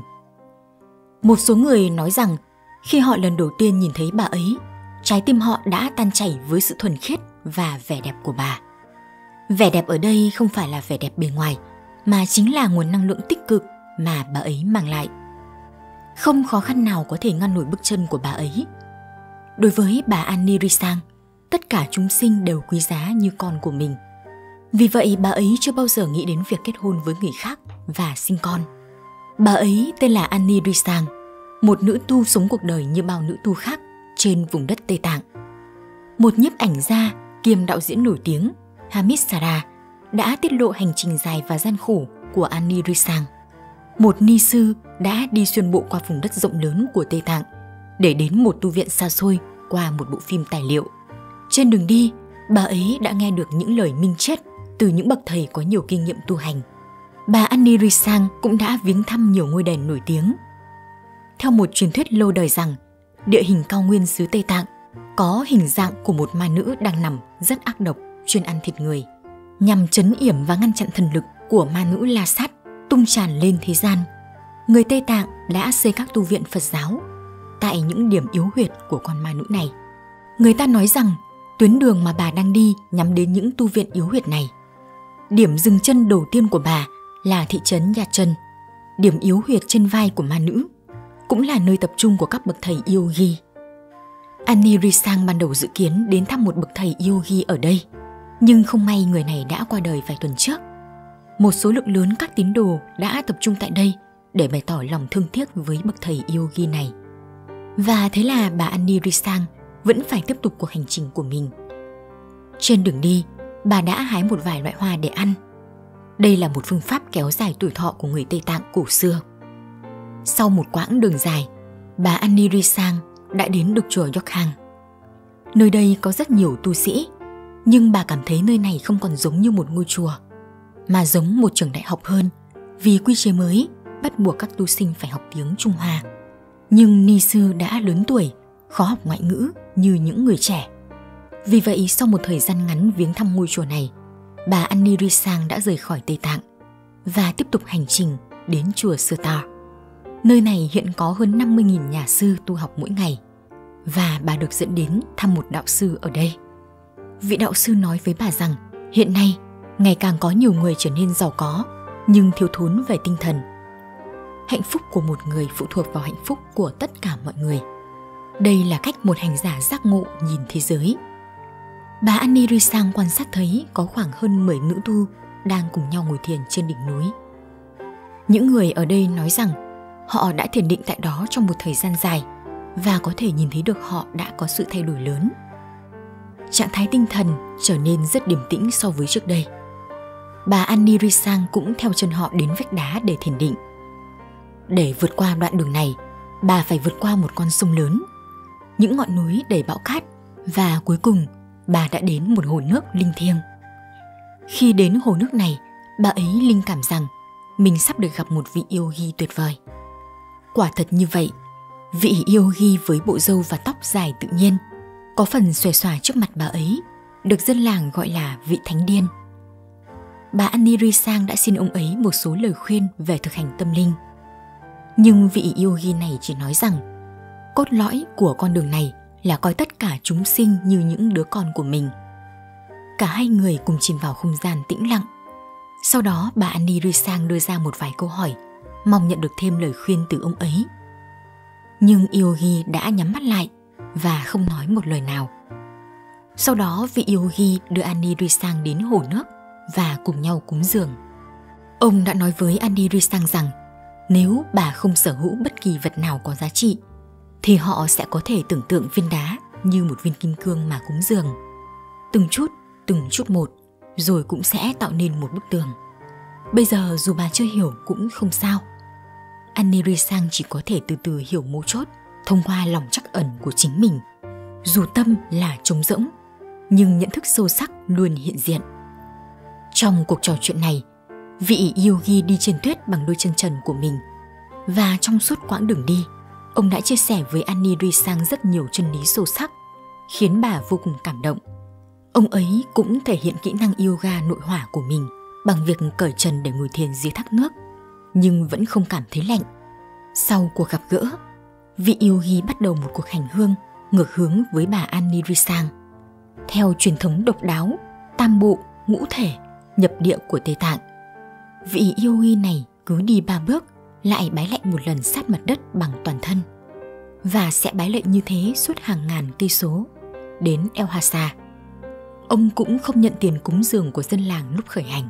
Một số người nói rằng khi họ lần đầu tiên nhìn thấy bà ấy, trái tim họ đã tan chảy với sự thuần khiết và vẻ đẹp của bà. Vẻ đẹp ở đây không phải là vẻ đẹp bề ngoài, mà chính là nguồn năng lượng tích cực mà bà ấy mang lại. Không khó khăn nào có thể ngăn nổi bước chân của bà ấy. Đối với bà Annie Risang, tất cả chúng sinh đều quý giá như con của mình. Vì vậy bà ấy chưa bao giờ nghĩ đến việc kết hôn với người khác và sinh con. Bà ấy tên là Annie Risang, một nữ tu sống cuộc đời như bao nữ tu khác trên vùng đất Tây Tạng. Một nhiếp ảnh gia kiêm đạo diễn nổi tiếng, Hamid Sara, đã tiết lộ hành trình dài và gian khổ của Annie Risang. Một ni sư đã đi xuyên bộ qua vùng đất rộng lớn của Tây Tạng để đến một tu viện xa xôi qua một bộ phim tài liệu. Trên đường đi, bà ấy đã nghe được những lời minh triết từ những bậc thầy có nhiều kinh nghiệm tu hành. Bà Annie Risang cũng đã viếng thăm nhiều ngôi đền nổi tiếng. Theo một truyền thuyết lâu đời rằng, địa hình cao nguyên xứ Tây Tạng có hình dạng của một ma nữ đang nằm rất ác độc, chuyên ăn thịt người. Nhằm trấn yểm và ngăn chặn thần lực của ma nữ La Sát tung tràn lên thế gian, người Tây Tạng đã xây các tu viện Phật giáo tại những điểm yếu huyệt của con ma nữ này. Người ta nói rằng tuyến đường mà bà đang đi nhắm đến những tu viện yếu huyệt này. Điểm dừng chân đầu tiên của bà là thị trấn Yachan, điểm yếu huyệt trên vai của ma nữ, cũng là nơi tập trung của các bậc thầy yogi. Annie Risang ban đầu dự kiến đến thăm một bậc thầy yogi ở đây, nhưng không may người này đã qua đời vài tuần trước. Một số lượng lớn các tín đồ đã tập trung tại đây để bày tỏ lòng thương tiếc với bậc thầy yogi này. Và thế là bà Annie Risang vẫn phải tiếp tục cuộc hành trình của mình. Trên đường đi, bà đã hái một vài loại hoa để ăn. Đây là một phương pháp kéo dài tuổi thọ của người Tây Tạng cổ xưa. Sau một quãng đường dài, bà Annie Risang đã đến được chùa Yokhang. Nơi đây có rất nhiều tu sĩ, nhưng bà cảm thấy nơi này không còn giống như một ngôi chùa, mà giống một trường đại học hơn, vì quy chế mới bắt buộc các tu sinh phải học tiếng Trung Hoa. Nhưng ni sư đã lớn tuổi, khó học ngoại ngữ như những người trẻ. Vì vậy, sau một thời gian ngắn viếng thăm ngôi chùa này, bà Annie Risang đã rời khỏi Tây Tạng và tiếp tục hành trình đến chùa Star. Nơi này hiện có hơn năm mươi nghìn nhà sư tu học mỗi ngày, và bà được dẫn đến thăm một đạo sư ở đây. Vị đạo sư nói với bà rằng hiện nay ngày càng có nhiều người trở nên giàu có nhưng thiếu thốn về tinh thần. Hạnh phúc của một người phụ thuộc vào hạnh phúc của tất cả mọi người. Đây là cách một hành giả giác ngộ nhìn thế giới. Bà Annie Risang quan sát thấy có khoảng hơn mười nữ tu đang cùng nhau ngồi thiền trên đỉnh núi. Những người ở đây nói rằng họ đã thiền định tại đó trong một thời gian dài và có thể nhìn thấy được họ đã có sự thay đổi lớn. Trạng thái tinh thần trở nên rất điềm tĩnh so với trước đây. Bà Annie Risang cũng theo chân họ đến vách đá để thiền định. Để vượt qua đoạn đường này, bà phải vượt qua một con sông lớn, những ngọn núi đầy bão cát, và cuối cùng bà đã đến một hồ nước linh thiêng. Khi đến hồ nước này, bà ấy linh cảm rằng mình sắp được gặp một vị yogi tuyệt vời. Quả thật như vậy, vị yogi với bộ râu và tóc dài tự nhiên, có phần xòe xòa trước mặt bà ấy, được dân làng gọi là vị thánh điên. Bà Annie Risang đã xin ông ấy một số lời khuyên về thực hành tâm linh. Nhưng vị yogi này chỉ nói rằng cốt lõi của con đường này là coi tất cả chúng sinh như những đứa con của mình. Cả hai người cùng chìm vào không gian tĩnh lặng. Sau đó bà Annie Risang đưa ra một vài câu hỏi, mong nhận được thêm lời khuyên từ ông ấy. Nhưng yogi đã nhắm mắt lại và không nói một lời nào. Sau đó vị yogi đưa Annie Risang đến hồ nước và cùng nhau cúng dường. Ông đã nói với Annie Risang rằng nếu bà không sở hữu bất kỳ vật nào có giá trị, thì họ sẽ có thể tưởng tượng viên đá như một viên kim cương mà cúng dường. Từng chút, từng chút một, rồi cũng sẽ tạo nên một bức tường. Bây giờ dù bà chưa hiểu cũng không sao. Annie Risang chỉ có thể từ từ hiểu mấu chốt thông qua lòng trắc ẩn của chính mình. Dù tâm là trống rỗng, nhưng nhận thức sâu sắc luôn hiện diện. Trong cuộc trò chuyện này, vị yogi đi trên tuyết bằng đôi chân trần của mình, và trong suốt quãng đường đi, ông đã chia sẻ với Annie Risang rất nhiều chân lý sâu sắc, khiến bà vô cùng cảm động. Ông ấy cũng thể hiện kỹ năng yoga nội hỏa của mình bằng việc cởi trần để ngồi thiền dưới thác nước, nhưng vẫn không cảm thấy lạnh. Sau cuộc gặp gỡ, vị yogi bắt đầu một cuộc hành hương ngược hướng với bà Annie Risang. Theo truyền thống độc đáo, tam bộ, ngũ thể, nhập địa của Tây Tạng, vị yogi này cứ đi ba bước lại bái lạy một lần sát mặt đất bằng toàn thân, và sẽ bái lạy như thế suốt hàng ngàn cây số đến Lhasa. Ông cũng không nhận tiền cúng dường của dân làng lúc khởi hành.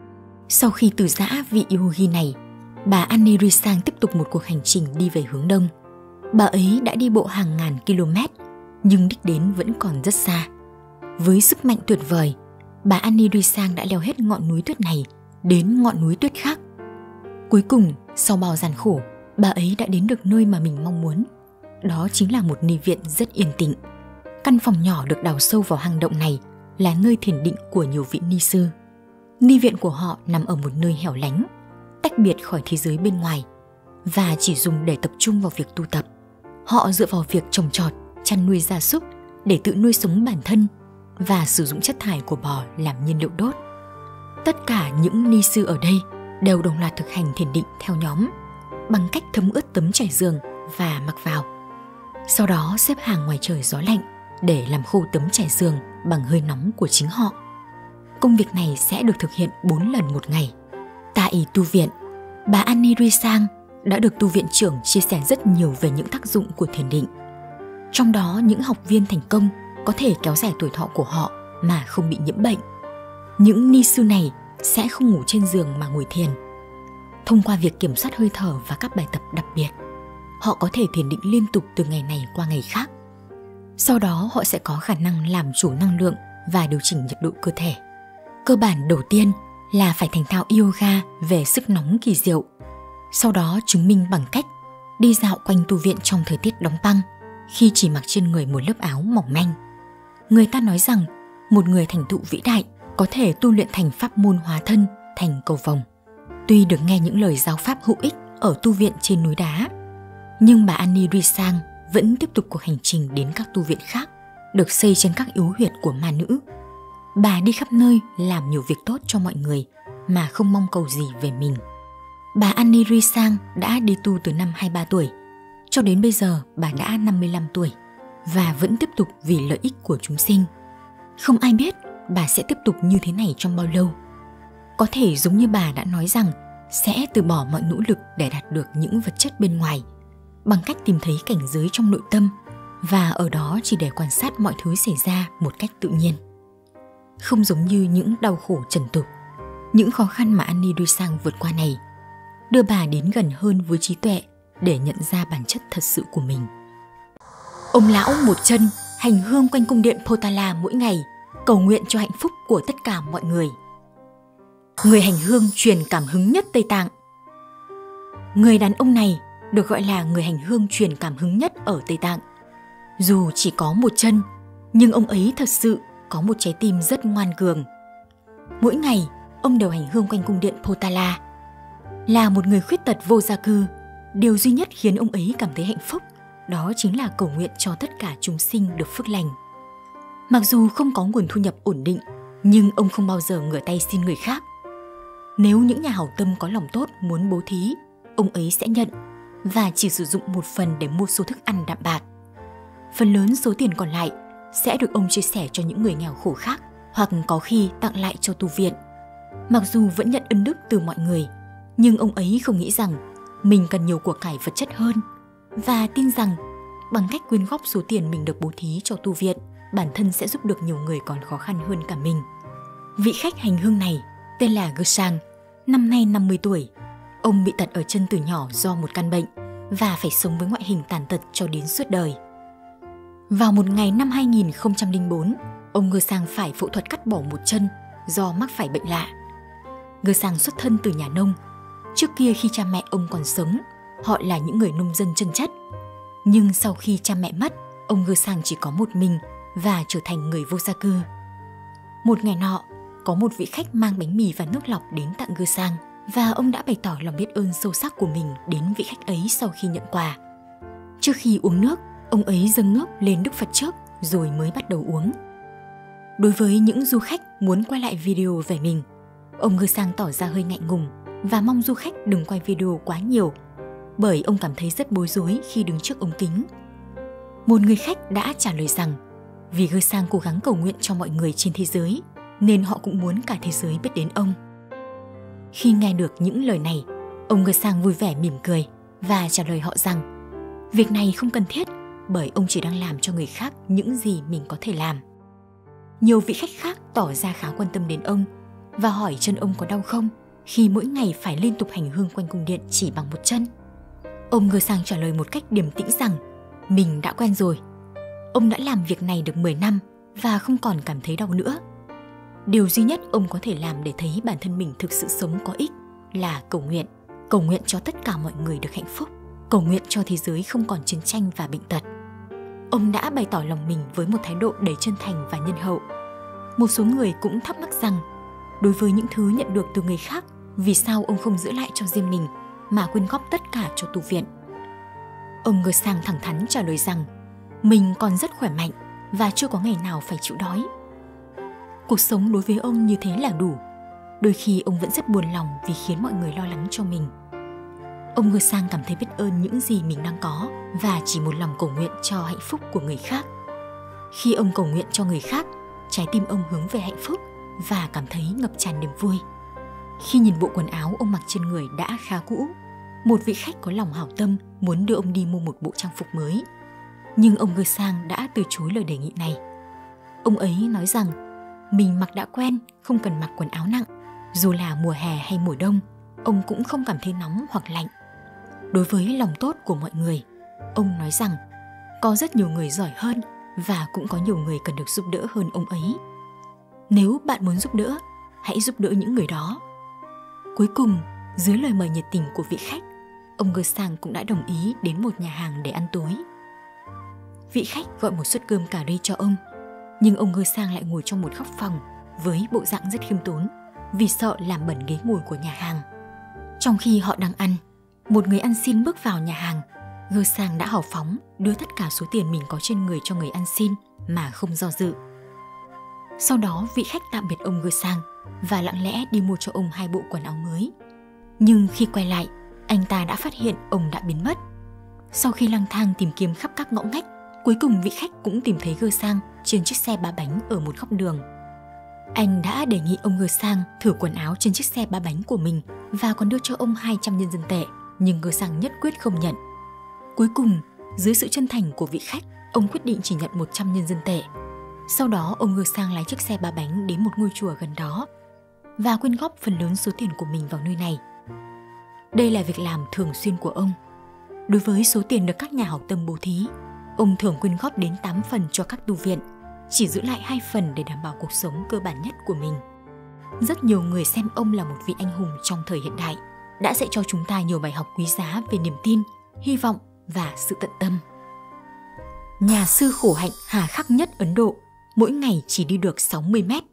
Sau khi từ giã vị yogi này, bà Annie Risang tiếp tục một cuộc hành trình đi về hướng đông. Bà ấy đã đi bộ hàng ngàn km, nhưng đích đến vẫn còn rất xa. Với sức mạnh tuyệt vời, bà Annie Risang đã leo hết ngọn núi tuyết này đến ngọn núi tuyết khác. Cuối cùng, sau bao gian khổ, bà ấy đã đến được nơi mà mình mong muốn. Đó chính là một ni viện rất yên tĩnh. Căn phòng nhỏ được đào sâu vào hang động này là nơi thiền định của nhiều vị ni sư. Ni viện của họ nằm ở một nơi hẻo lánh, tách biệt khỏi thế giới bên ngoài, và chỉ dùng để tập trung vào việc tu tập. Họ dựa vào việc trồng trọt, chăn nuôi gia súc để tự nuôi sống bản thân và sử dụng chất thải của bò làm nhiên liệu đốt. Tất cả những ni sư ở đây đều đồng loạt thực hành thiền định theo nhóm bằng cách thấm ướt tấm trải giường và mặc vào. Sau đó xếp hàng ngoài trời gió lạnh để làm khô tấm trải giường bằng hơi nóng của chính họ. Công việc này sẽ được thực hiện bốn lần một ngày. Tại tu viện, bà Annie Risang đã được tu viện trưởng chia sẻ rất nhiều về những tác dụng của thiền định. Trong đó, những học viên thành công có thể kéo dài tuổi thọ của họ mà không bị nhiễm bệnh. Những ni sư này sẽ không ngủ trên giường mà ngồi thiền. Thông qua việc kiểm soát hơi thở và các bài tập đặc biệt, họ có thể thiền định liên tục từ ngày này qua ngày khác. Sau đó họ sẽ có khả năng làm chủ năng lượng và điều chỉnh nhiệt độ cơ thể. Cơ bản đầu tiên là phải thành thạo yoga về sức nóng kỳ diệu. Sau đó chứng minh bằng cách đi dạo quanh tu viện trong thời tiết đóng băng khi chỉ mặc trên người một lớp áo mỏng manh. Người ta nói rằng một người thành tựu vĩ đại có thể tu luyện thành pháp môn hóa thân thành cầu vồng. Tuy được nghe những lời giáo pháp hữu ích ở tu viện trên núi đá, nhưng bà Annie Risang vẫn tiếp tục cuộc hành trình đến các tu viện khác, được xây trên các yếu huyệt của ma nữ. Bà đi khắp nơi làm nhiều việc tốt cho mọi người mà không mong cầu gì về mình. Bà Annie Risang đã đi tu từ năm hai mươi ba tuổi, cho đến bây giờ bà đã năm mươi lăm tuổi và vẫn tiếp tục vì lợi ích của chúng sinh. Không ai biết bà sẽ tiếp tục như thế này trong bao lâu. Có thể giống như bà đã nói rằng sẽ từ bỏ mọi nỗ lực để đạt được những vật chất bên ngoài, bằng cách tìm thấy cảnh giới trong nội tâm và ở đó chỉ để quan sát mọi thứ xảy ra một cách tự nhiên. Không giống như những đau khổ trần tục, những khó khăn mà Annie Risang vượt qua này đưa bà đến gần hơn với trí tuệ để nhận ra bản chất thật sự của mình. Ông lão một chân hành hương quanh cung điện Potala mỗi ngày, cầu nguyện cho hạnh phúc của tất cả mọi người. Người hành hương truyền cảm hứng nhất Tây Tạng. Người đàn ông này được gọi là người hành hương truyền cảm hứng nhất ở Tây Tạng. Dù chỉ có một chân, nhưng ông ấy thật sự có một trái tim rất ngoan cường. Mỗi ngày, ông đều hành hương quanh cung điện Potala. Là một người khuyết tật vô gia cư, điều duy nhất khiến ông ấy cảm thấy hạnh phúc đó chính là cầu nguyện cho tất cả chúng sinh được phước lành. Mặc dù không có nguồn thu nhập ổn định, nhưng ông không bao giờ ngửa tay xin người khác. Nếu những nhà hảo tâm có lòng tốt muốn bố thí, ông ấy sẽ nhận và chỉ sử dụng một phần để mua số thức ăn đạm bạc. Phần lớn số tiền còn lại sẽ được ông chia sẻ cho những người nghèo khổ khác hoặc có khi tặng lại cho tu viện. Mặc dù vẫn nhận ân đức từ mọi người, nhưng ông ấy không nghĩ rằng mình cần nhiều của cải vật chất hơn và tin rằng bằng cách quyên góp số tiền mình được bố thí cho tu viện, bản thân sẽ giúp được nhiều người còn khó khăn hơn cả mình. Vị khách hành hương này tên là Gesang, năm nay năm mươi tuổi. Ông bị tật ở chân từ nhỏ do một căn bệnh và phải sống với ngoại hình tàn tật cho đến suốt đời. Vào một ngày năm hai nghìn không trăm lẻ bốn, ông Gesang phải phẫu thuật cắt bỏ một chân do mắc phải bệnh lạ. Gesang xuất thân từ nhà nông. Trước kia khi cha mẹ ông còn sống, họ là những người nông dân chân chất. Nhưng sau khi cha mẹ mất, ông Gesang chỉ có một mình và trở thành người vô gia cư. Một ngày nọ, có một vị khách mang bánh mì và nước lọc đến tặng Gesang và ông đã bày tỏ lòng biết ơn sâu sắc của mình đến vị khách ấy sau khi nhận quà. Trước khi uống nước, ông ấy dâng nước lên Đức Phật trước rồi mới bắt đầu uống. Đối với những du khách muốn quay lại video về mình, ông Gesang tỏ ra hơi ngại ngùng và mong du khách đừng quay video quá nhiều, bởi ông cảm thấy rất bối rối khi đứng trước ống kính. Một người khách đã trả lời rằng vì Gesang cố gắng cầu nguyện cho mọi người trên thế giới nên họ cũng muốn cả thế giới biết đến ông. Khi nghe được những lời này, ông Gesang vui vẻ mỉm cười và trả lời họ rằng việc này không cần thiết bởi ông chỉ đang làm cho người khác những gì mình có thể làm. Nhiều vị khách khác tỏ ra khá quan tâm đến ông và hỏi chân ông có đau không khi mỗi ngày phải liên tục hành hương quanh cung điện chỉ bằng một chân. Ông Gesang trả lời một cách điềm tĩnh rằng mình đã quen rồi. Ông đã làm việc này được mười năm và không còn cảm thấy đau nữa. Điều duy nhất ông có thể làm để thấy bản thân mình thực sự sống có ích là cầu nguyện. Cầu nguyện cho tất cả mọi người được hạnh phúc. Cầu nguyện cho thế giới không còn chiến tranh và bệnh tật. Ông đã bày tỏ lòng mình với một thái độ đầy chân thành và nhân hậu. Một số người cũng thắc mắc rằng đối với những thứ nhận được từ người khác, vì sao ông không giữ lại cho riêng mình mà quyên góp tất cả cho tu viện? Ông Gesang thẳng thắn trả lời rằng mình còn rất khỏe mạnh và chưa có ngày nào phải chịu đói. Cuộc sống đối với ông như thế là đủ. Đôi khi ông vẫn rất buồn lòng vì khiến mọi người lo lắng cho mình. Ông Gesang cảm thấy biết ơn những gì mình đang có và chỉ một lòng cầu nguyện cho hạnh phúc của người khác. Khi ông cầu nguyện cho người khác, trái tim ông hướng về hạnh phúc và cảm thấy ngập tràn niềm vui. Khi nhìn bộ quần áo ông mặc trên người đã khá cũ, một vị khách có lòng hảo tâm muốn đưa ông đi mua một bộ trang phục mới. Nhưng ông Gesang đã từ chối lời đề nghị này. Ông ấy nói rằng mình mặc đã quen, không cần mặc quần áo nặng, dù là mùa hè hay mùa đông, ông cũng không cảm thấy nóng hoặc lạnh. Đối với lòng tốt của mọi người, ông nói rằng có rất nhiều người giỏi hơn và cũng có nhiều người cần được giúp đỡ hơn ông ấy. Nếu bạn muốn giúp đỡ, hãy giúp đỡ những người đó. Cuối cùng, dưới lời mời nhiệt tình của vị khách, ông Gersang cũng đã đồng ý đến một nhà hàng để ăn tối. Vị khách gọi một suất cơm cà ri cho ông, nhưng ông Gersang lại ngồi trong một góc phòng với bộ dạng rất khiêm tốn vì sợ làm bẩn ghế ngồi của nhà hàng. Trong khi họ đang ăn, một người ăn xin bước vào nhà hàng. Gersang đã hào phóng đưa tất cả số tiền mình có trên người cho người ăn xin mà không do dự. Sau đó vị khách tạm biệt ông Gersang và lặng lẽ đi mua cho ông hai bộ quần áo mới. Nhưng khi quay lại, anh ta đã phát hiện ông đã biến mất. Sau khi lang thang tìm kiếm khắp các ngõ ngách, cuối cùng vị khách cũng tìm thấy Gersang trên chiếc xe ba bánh ở một góc đường. Anh đã đề nghị ông Gersang thử quần áo trên chiếc xe ba bánh của mình và còn đưa cho ông hai trăm nhân dân tệ, nhưng Gersang nhất quyết không nhận. Cuối cùng, dưới sự chân thành của vị khách, ông quyết định chỉ nhận một trăm nhân dân tệ. Sau đó, ông Gersang lái chiếc xe ba bánh đến một ngôi chùa gần đó và quyên góp phần lớn số tiền của mình vào nơi này. Đây là việc làm thường xuyên của ông. Đối với số tiền được các nhà hảo tâm bố thí, ông thường quyên góp đến tám phần cho các tu viện, chỉ giữ lại hai phần để đảm bảo cuộc sống cơ bản nhất của mình. Rất nhiều người xem ông là một vị anh hùng trong thời hiện đại, đã dạy cho chúng ta nhiều bài học quý giá về niềm tin, hy vọng và sự tận tâm. Nhà sư khổ hạnh hà khắc nhất Ấn Độ, mỗi ngày chỉ đi được sáu mươi mét.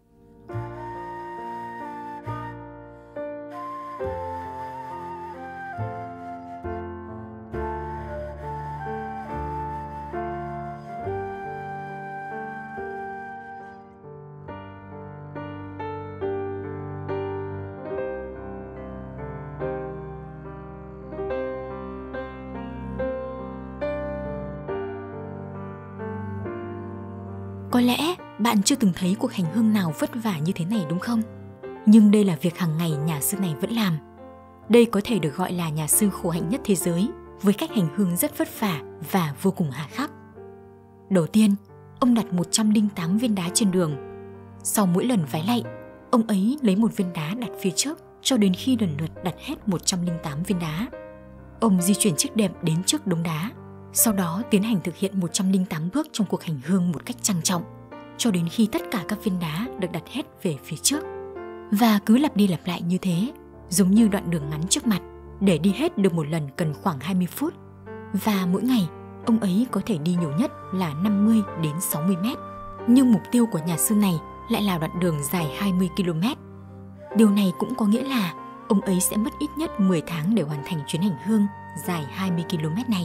Có lẽ bạn chưa từng thấy cuộc hành hương nào vất vả như thế này đúng không? Nhưng đây là việc hàng ngày nhà sư này vẫn làm. Đây có thể được gọi là nhà sư khổ hạnh nhất thế giới, với cách hành hương rất vất vả và vô cùng hà khắc. Đầu tiên, ông đặt một trăm lẻ tám viên đá trên đường. Sau mỗi lần vái lạy, ông ấy lấy một viên đá đặt phía trước cho đến khi lần lượt đặt hết một trăm lẻ tám viên đá. Ông di chuyển chiếc đệm đến trước đống đá, sau đó tiến hành thực hiện một trăm lẻ tám bước trong cuộc hành hương một cách trang trọng, cho đến khi tất cả các viên đá được đặt hết về phía trước. Và cứ lặp đi lặp lại như thế, giống như đoạn đường ngắn trước mặt, để đi hết được một lần cần khoảng hai mươi phút. Và mỗi ngày, ông ấy có thể đi nhiều nhất là năm mươi đến sáu mươi mét. Nhưng mục tiêu của nhà sư này lại là đoạn đường dài hai mươi ki lô mét. Điều này cũng có nghĩa là ông ấy sẽ mất ít nhất mười tháng để hoàn thành chuyến hành hương dài hai mươi ki lô mét này.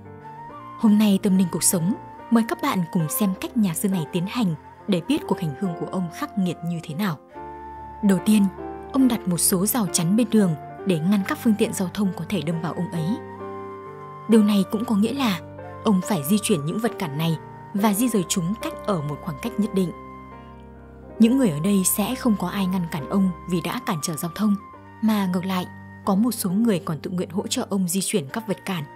Hôm nay Tâm Linh Cuộc Sống mời các bạn cùng xem cách nhà sư này tiến hành để biết cuộc hành hương của ông khắc nghiệt như thế nào. Đầu tiên, ông đặt một số rào chắn bên đường để ngăn các phương tiện giao thông có thể đâm vào ông ấy. Điều này cũng có nghĩa là ông phải di chuyển những vật cản này và di rời chúng cách ở một khoảng cách nhất định. Những người ở đây sẽ không có ai ngăn cản ông vì đã cản trở giao thông, mà ngược lại, có một số người còn tự nguyện hỗ trợ ông di chuyển các vật cản.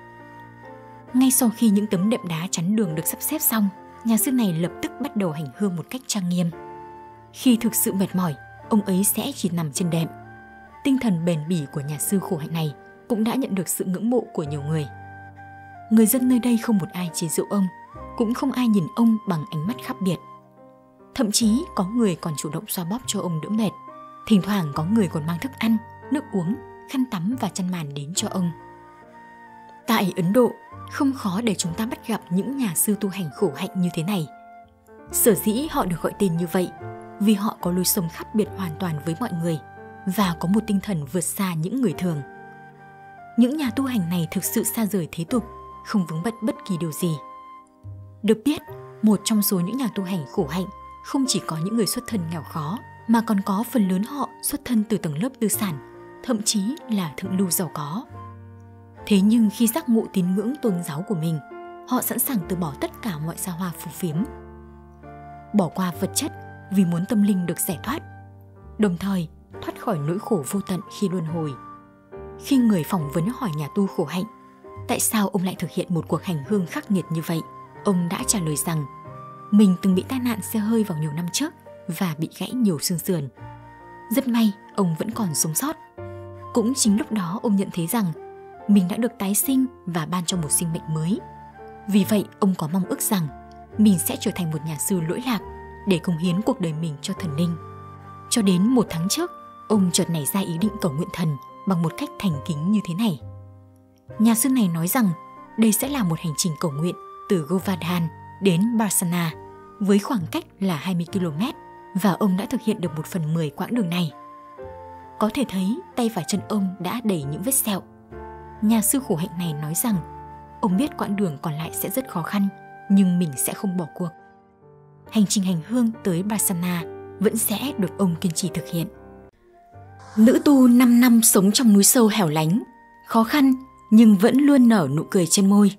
Ngay sau khi những tấm đệm đá chắn đường được sắp xếp xong, nhà sư này lập tức bắt đầu hành hương một cách trang nghiêm. Khi thực sự mệt mỏi, ông ấy sẽ chỉ nằm trên đệm. Tinh thần bền bỉ của nhà sư khổ hạnh này cũng đã nhận được sự ngưỡng mộ của nhiều người. Người dân nơi đây không một ai chế giễu ông, cũng không ai nhìn ông bằng ánh mắt khác biệt. Thậm chí có người còn chủ động xoa bóp cho ông đỡ mệt. Thỉnh thoảng có người còn mang thức ăn, nước uống, khăn tắm và chăn màn đến cho ông. Tại Ấn Độ, không khó để chúng ta bắt gặp những nhà sư tu hành khổ hạnh như thế này. Sở dĩ họ được gọi tên như vậy vì họ có lối sống khác biệt hoàn toàn với mọi người và có một tinh thần vượt xa những người thường. Những nhà tu hành này thực sự xa rời thế tục, không vướng bận bất kỳ điều gì. Được biết, một trong số những nhà tu hành khổ hạnh không chỉ có những người xuất thân nghèo khó, mà còn có phần lớn họ xuất thân từ tầng lớp tư sản, thậm chí là thượng lưu giàu có. Thế nhưng khi giác ngộ tín ngưỡng tôn giáo của mình, họ sẵn sàng từ bỏ tất cả mọi xa hoa phù phiếm, bỏ qua vật chất vì muốn tâm linh được giải thoát, đồng thời thoát khỏi nỗi khổ vô tận khi luân hồi. Khi người phỏng vấn hỏi nhà tu khổ hạnh tại sao ông lại thực hiện một cuộc hành hương khắc nghiệt như vậy, ông đã trả lời rằng mình từng bị tai nạn xe hơi vào nhiều năm trước và bị gãy nhiều xương sườn. Rất may ông vẫn còn sống sót. Cũng chính lúc đó ông nhận thấy rằng mình đã được tái sinh và ban cho một sinh mệnh mới. Vì vậy, ông có mong ước rằng mình sẽ trở thành một nhà sư lỗi lạc để cống hiến cuộc đời mình cho thần linh. Cho đến một tháng trước, ông chợt nảy ra ý định cầu nguyện thần bằng một cách thành kính như thế này. Nhà sư này nói rằng đây sẽ là một hành trình cầu nguyện từ Govardhan đến Barsana với khoảng cách là hai mươi ki lô mét và ông đã thực hiện được một phần mười quãng đường này. Có thể thấy tay và chân ông đã đầy những vết sẹo. Nhà sư khổ hạnh này nói rằng ông biết quãng đường còn lại sẽ rất khó khăn, nhưng mình sẽ không bỏ cuộc. Hành trình hành hương tới Barsana vẫn sẽ được ông kiên trì thực hiện. Nữ tu năm năm sống trong núi sâu hẻo lánh, khó khăn nhưng vẫn luôn nở nụ cười trên môi.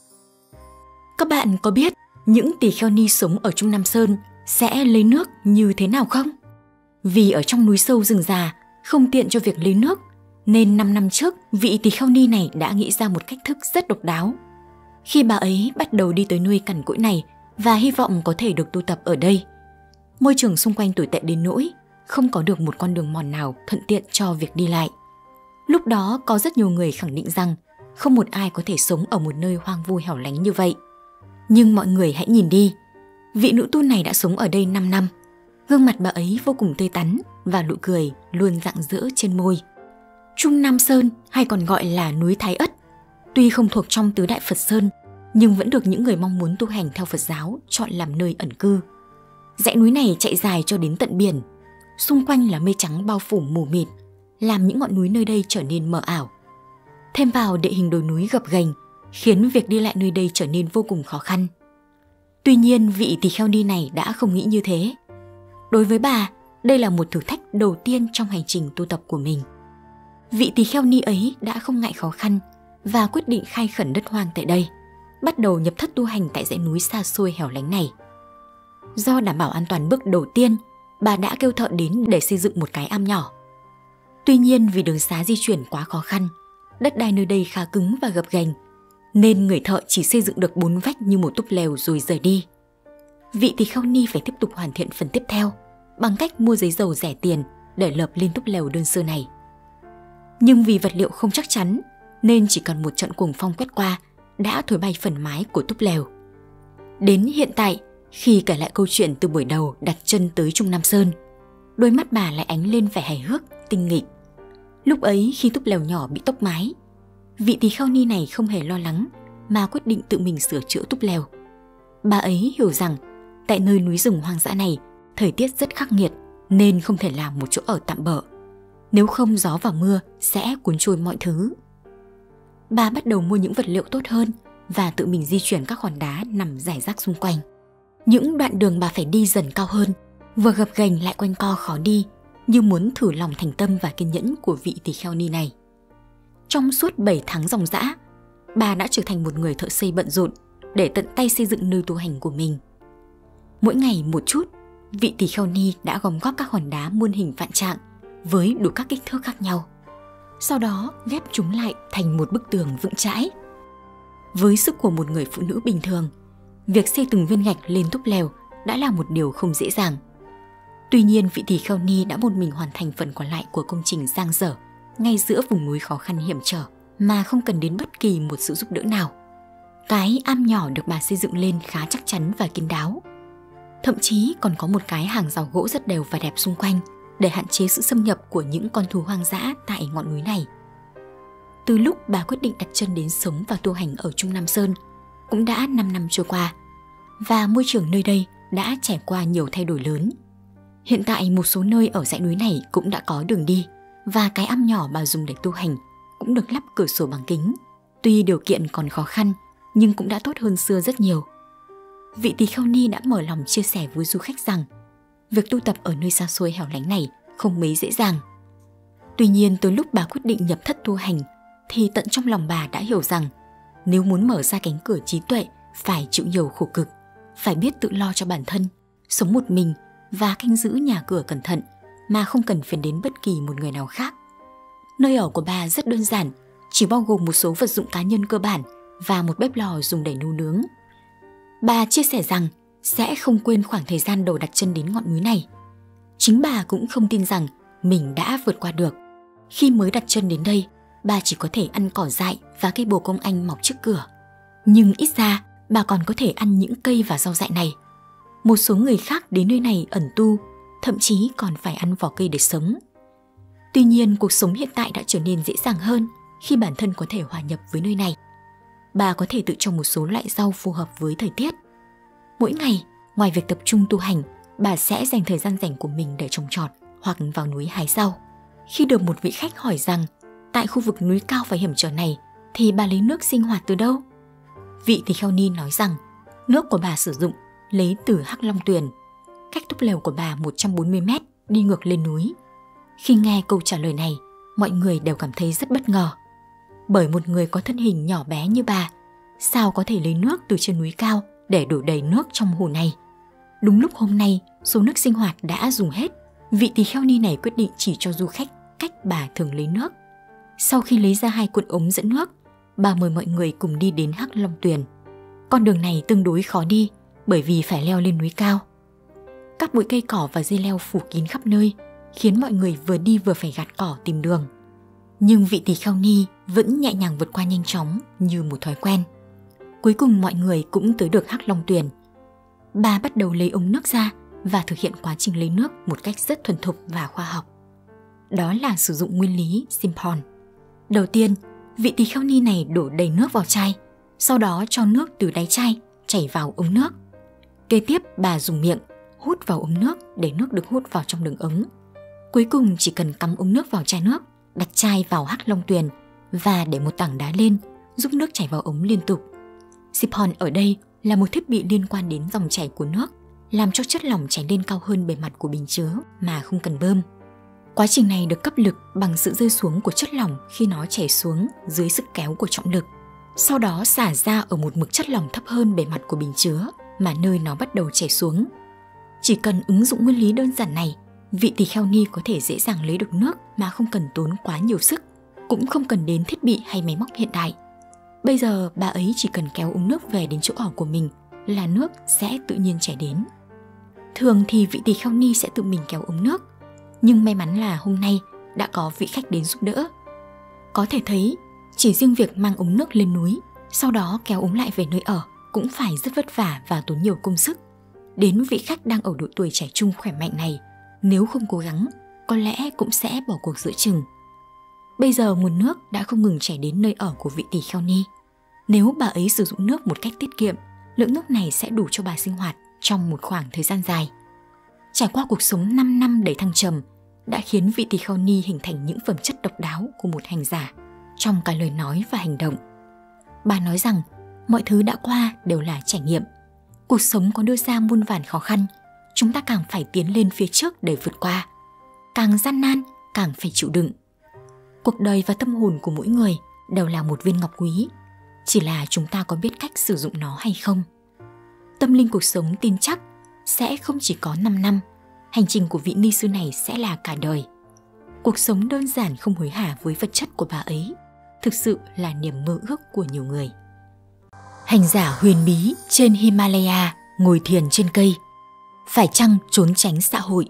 Các bạn có biết những tỳ kheo ni sống ở Trung Nam Sơn sẽ lấy nước như thế nào không? Vì ở trong núi sâu rừng già không tiện cho việc lấy nước, nên năm năm trước vị tỳ kheo ni này đã nghĩ ra một cách thức rất độc đáo. Khi bà ấy bắt đầu đi tới nơi cằn cỗi này và hy vọng có thể được tu tập ở đây, môi trường xung quanh tồi tệ đến nỗi không có được một con đường mòn nào thuận tiện cho việc đi lại. Lúc đó có rất nhiều người khẳng định rằng không một ai có thể sống ở một nơi hoang vu hẻo lánh như vậy. Nhưng mọi người hãy nhìn đi, vị nữ tu này đã sống ở đây năm năm. Gương mặt bà ấy vô cùng tươi tắn và nụ cười luôn rạng rỡ trên môi. Trung Nam Sơn hay còn gọi là núi Thái Ất, tuy không thuộc trong tứ đại Phật Sơn, nhưng vẫn được những người mong muốn tu hành theo Phật giáo chọn làm nơi ẩn cư. Dãy núi này chạy dài cho đến tận biển, xung quanh là mây trắng bao phủ mù mịt, làm những ngọn núi nơi đây trở nên mờ ảo. Thêm vào địa hình đồi núi gập ghềnh, khiến việc đi lại nơi đây trở nên vô cùng khó khăn. Tuy nhiên, vị tỳ kheo ni này đã không nghĩ như thế. Đối với bà, đây là một thử thách đầu tiên trong hành trình tu tập của mình. Vị tỳ kheo ni ấy đã không ngại khó khăn và quyết định khai khẩn đất hoang tại đây, bắt đầu nhập thất tu hành tại dãy núi xa xôi hẻo lánh này. Do đảm bảo an toàn bước đầu tiên, bà đã kêu thợ đến để xây dựng một cái am nhỏ. Tuy nhiên, vì đường xá di chuyển quá khó khăn, đất đai nơi đây khá cứng và gập ghềnh, nên người thợ chỉ xây dựng được bốn vách như một túp lều rồi rời đi. Vị tỳ kheo ni phải tiếp tục hoàn thiện phần tiếp theo bằng cách mua giấy dầu rẻ tiền để lợp lên túp lều đơn sơ này. Nhưng vì vật liệu không chắc chắn nên chỉ cần một trận cuồng phong quét qua đã thổi bay phần mái của túp lều. Đến hiện tại, khi kể lại câu chuyện từ buổi đầu đặt chân tới Trung Nam Sơn, đôi mắt bà lại ánh lên vẻ hài hước, tinh nghịch. Lúc ấy khi túp lều nhỏ bị tốc mái, vị tỳ kheo ni này không hề lo lắng mà quyết định tự mình sửa chữa túp lều. Bà ấy hiểu rằng tại nơi núi rừng hoang dã này, thời tiết rất khắc nghiệt nên không thể làm một chỗ ở tạm bợ. Nếu không, gió và mưa sẽ cuốn trôi mọi thứ. Bà bắt đầu mua những vật liệu tốt hơn và tự mình di chuyển các hòn đá nằm rải rác xung quanh. Những đoạn đường bà phải đi dần cao hơn, vừa gập ghềnh lại quanh co khó đi, như muốn thử lòng thành tâm và kiên nhẫn của vị tỳ kheo ni này. Trong suốt bảy tháng ròng rã, bà đã trở thành một người thợ xây bận rộn để tận tay xây dựng nơi tu hành của mình. Mỗi ngày một chút, vị tỳ kheo ni đã gom góp các hòn đá muôn hình vạn trạng với đủ các kích thước khác nhau. Sau đó ghép chúng lại thành một bức tường vững chãi. Với sức của một người phụ nữ bình thường, việc xây từng viên gạch lên túp lều đã là một điều không dễ dàng. Tuy nhiên, vị tỳ kheo ni đã một mình hoàn thành phần còn lại của công trình dang dở ngay giữa vùng núi khó khăn hiểm trở mà không cần đến bất kỳ một sự giúp đỡ nào. Cái am nhỏ được bà xây dựng lên khá chắc chắn và kín đáo. Thậm chí còn có một cái hàng rào gỗ rất đều và đẹp xung quanh để hạn chế sự xâm nhập của những con thú hoang dã tại ngọn núi này. Từ lúc bà quyết định đặt chân đến sống và tu hành ở Trung Nam Sơn, cũng đã năm năm trôi qua, và môi trường nơi đây đã trải qua nhiều thay đổi lớn. Hiện tại một số nơi ở dãy núi này cũng đã có đường đi, và cái am nhỏ bà dùng để tu hành cũng được lắp cửa sổ bằng kính. Tuy điều kiện còn khó khăn, nhưng cũng đã tốt hơn xưa rất nhiều. Vị tỳ kheo ni đã mở lòng chia sẻ với du khách rằng việc tu tập ở nơi xa xôi hẻo lánh này không mấy dễ dàng. Tuy nhiên, từ lúc bà quyết định nhập thất tu hành, thì tận trong lòng bà đã hiểu rằng nếu muốn mở ra cánh cửa trí tuệ phải chịu nhiều khổ cực, phải biết tự lo cho bản thân, sống một mình và canh giữ nhà cửa cẩn thận mà không cần phiền đến bất kỳ một người nào khác. Nơi ở của bà rất đơn giản, chỉ bao gồm một số vật dụng cá nhân cơ bản và một bếp lò dùng để nấu nướng. Bà chia sẻ rằng sẽ không quên khoảng thời gian đầu đặt chân đến ngọn núi này. Chính bà cũng không tin rằng mình đã vượt qua được. Khi mới đặt chân đến đây, bà chỉ có thể ăn cỏ dại và cây bồ công anh mọc trước cửa. Nhưng ít ra, bà còn có thể ăn những cây và rau dại này. Một số người khác đến nơi này ẩn tu, thậm chí còn phải ăn vỏ cây để sống. Tuy nhiên, cuộc sống hiện tại đã trở nên dễ dàng hơn khi bản thân có thể hòa nhập với nơi này. Bà có thể tự trồng một số loại rau phù hợp với thời tiết. Mỗi ngày, ngoài việc tập trung tu hành, bà sẽ dành thời gian rảnh của mình để trồng trọt hoặc vào núi hái rau. Khi được một vị khách hỏi rằng tại khu vực núi cao và hiểm trở này thì bà lấy nước sinh hoạt từ đâu? Vị tỳ kheo ni nói rằng nước của bà sử dụng lấy từ Hắc Long Tuyền, cách túp lều của bà một trăm bốn mươi mét đi ngược lên núi. Khi nghe câu trả lời này, mọi người đều cảm thấy rất bất ngờ. Bởi một người có thân hình nhỏ bé như bà, sao có thể lấy nước từ trên núi cao để đổ đầy nước trong hồ này? Đúng lúc hôm nay, số nước sinh hoạt đã dùng hết, vị tỳ kheo ni này quyết định chỉ cho du khách cách bà thường lấy nước. Sau khi lấy ra hai cuộn ống dẫn nước, bà mời mọi người cùng đi đến Hắc Long Tuyền. Con đường này tương đối khó đi bởi vì phải leo lên núi cao. Các bụi cây cỏ và dây leo phủ kín khắp nơi, khiến mọi người vừa đi vừa phải gạt cỏ tìm đường. Nhưng vị tỳ kheo ni vẫn nhẹ nhàng vượt qua nhanh chóng như một thói quen. Cuối cùng mọi người cũng tới được Hắc Long Tuyền. Bà bắt đầu lấy ống nước ra và thực hiện quá trình lấy nước một cách rất thuần thục và khoa học. Đó là sử dụng nguyên lý Simpon. Đầu tiên, vị tỳ kheo ni này đổ đầy nước vào chai, sau đó cho nước từ đáy chai chảy vào ống nước. Kế tiếp, bà dùng miệng hút vào ống nước để nước được hút vào trong đường ống. Cuối cùng chỉ cần cắm ống nước vào chai nước, đặt chai vào Hắc Long Tuyền và để một tảng đá lên, giúp nước chảy vào ống liên tục. Siphon ở đây là một thiết bị liên quan đến dòng chảy của nước, làm cho chất lỏng chảy lên cao hơn bề mặt của bình chứa mà không cần bơm. Quá trình này được cấp lực bằng sự rơi xuống của chất lỏng khi nó chảy xuống dưới sức kéo của trọng lực, sau đó xả ra ở một mực chất lỏng thấp hơn bề mặt của bình chứa mà nơi nó bắt đầu chảy xuống. Chỉ cần ứng dụng nguyên lý đơn giản này, vị tỳ kheo ni có thể dễ dàng lấy được nước mà không cần tốn quá nhiều sức, cũng không cần đến thiết bị hay máy móc hiện đại. Bây giờ bà ấy chỉ cần kéo ống nước về đến chỗ ở của mình là nước sẽ tự nhiên chảy đến. Thường thì vị tỳ kheo ni sẽ tự mình kéo ống nước, nhưng may mắn là hôm nay đã có vị khách đến giúp đỡ. Có thể thấy, chỉ riêng việc mang ống nước lên núi, sau đó kéo ống lại về nơi ở cũng phải rất vất vả và tốn nhiều công sức. Đến vị khách đang ở độ tuổi trẻ trung khỏe mạnh này, nếu không cố gắng, có lẽ cũng sẽ bỏ cuộc giữa chừng. Bây giờ nguồn nước đã không ngừng chảy đến nơi ở của vị tỳ kheo ni. Nếu bà ấy sử dụng nước một cách tiết kiệm, lượng nước này sẽ đủ cho bà sinh hoạt trong một khoảng thời gian dài. Trải qua cuộc sống năm năm đầy thăng trầm đã khiến vị tỳ kheo ni hình thành những phẩm chất độc đáo của một hành giả trong cả lời nói và hành động. Bà nói rằng mọi thứ đã qua đều là trải nghiệm. Cuộc sống có đưa ra muôn vàn khó khăn, chúng ta càng phải tiến lên phía trước để vượt qua. Càng gian nan, càng phải chịu đựng. Cuộc đời và tâm hồn của mỗi người đều là một viên ngọc quý, chỉ là chúng ta có biết cách sử dụng nó hay không. Tâm linh cuộc sống tin chắc sẽ không chỉ có năm năm, hành trình của vị ni sư này sẽ là cả đời. Cuộc sống đơn giản không hối hả với vật chất của bà ấy, thực sự là niềm mơ ước của nhiều người. Hành giả huyền bí trên Himalaya ngồi thiền trên cây, phải chăng trốn tránh xã hội?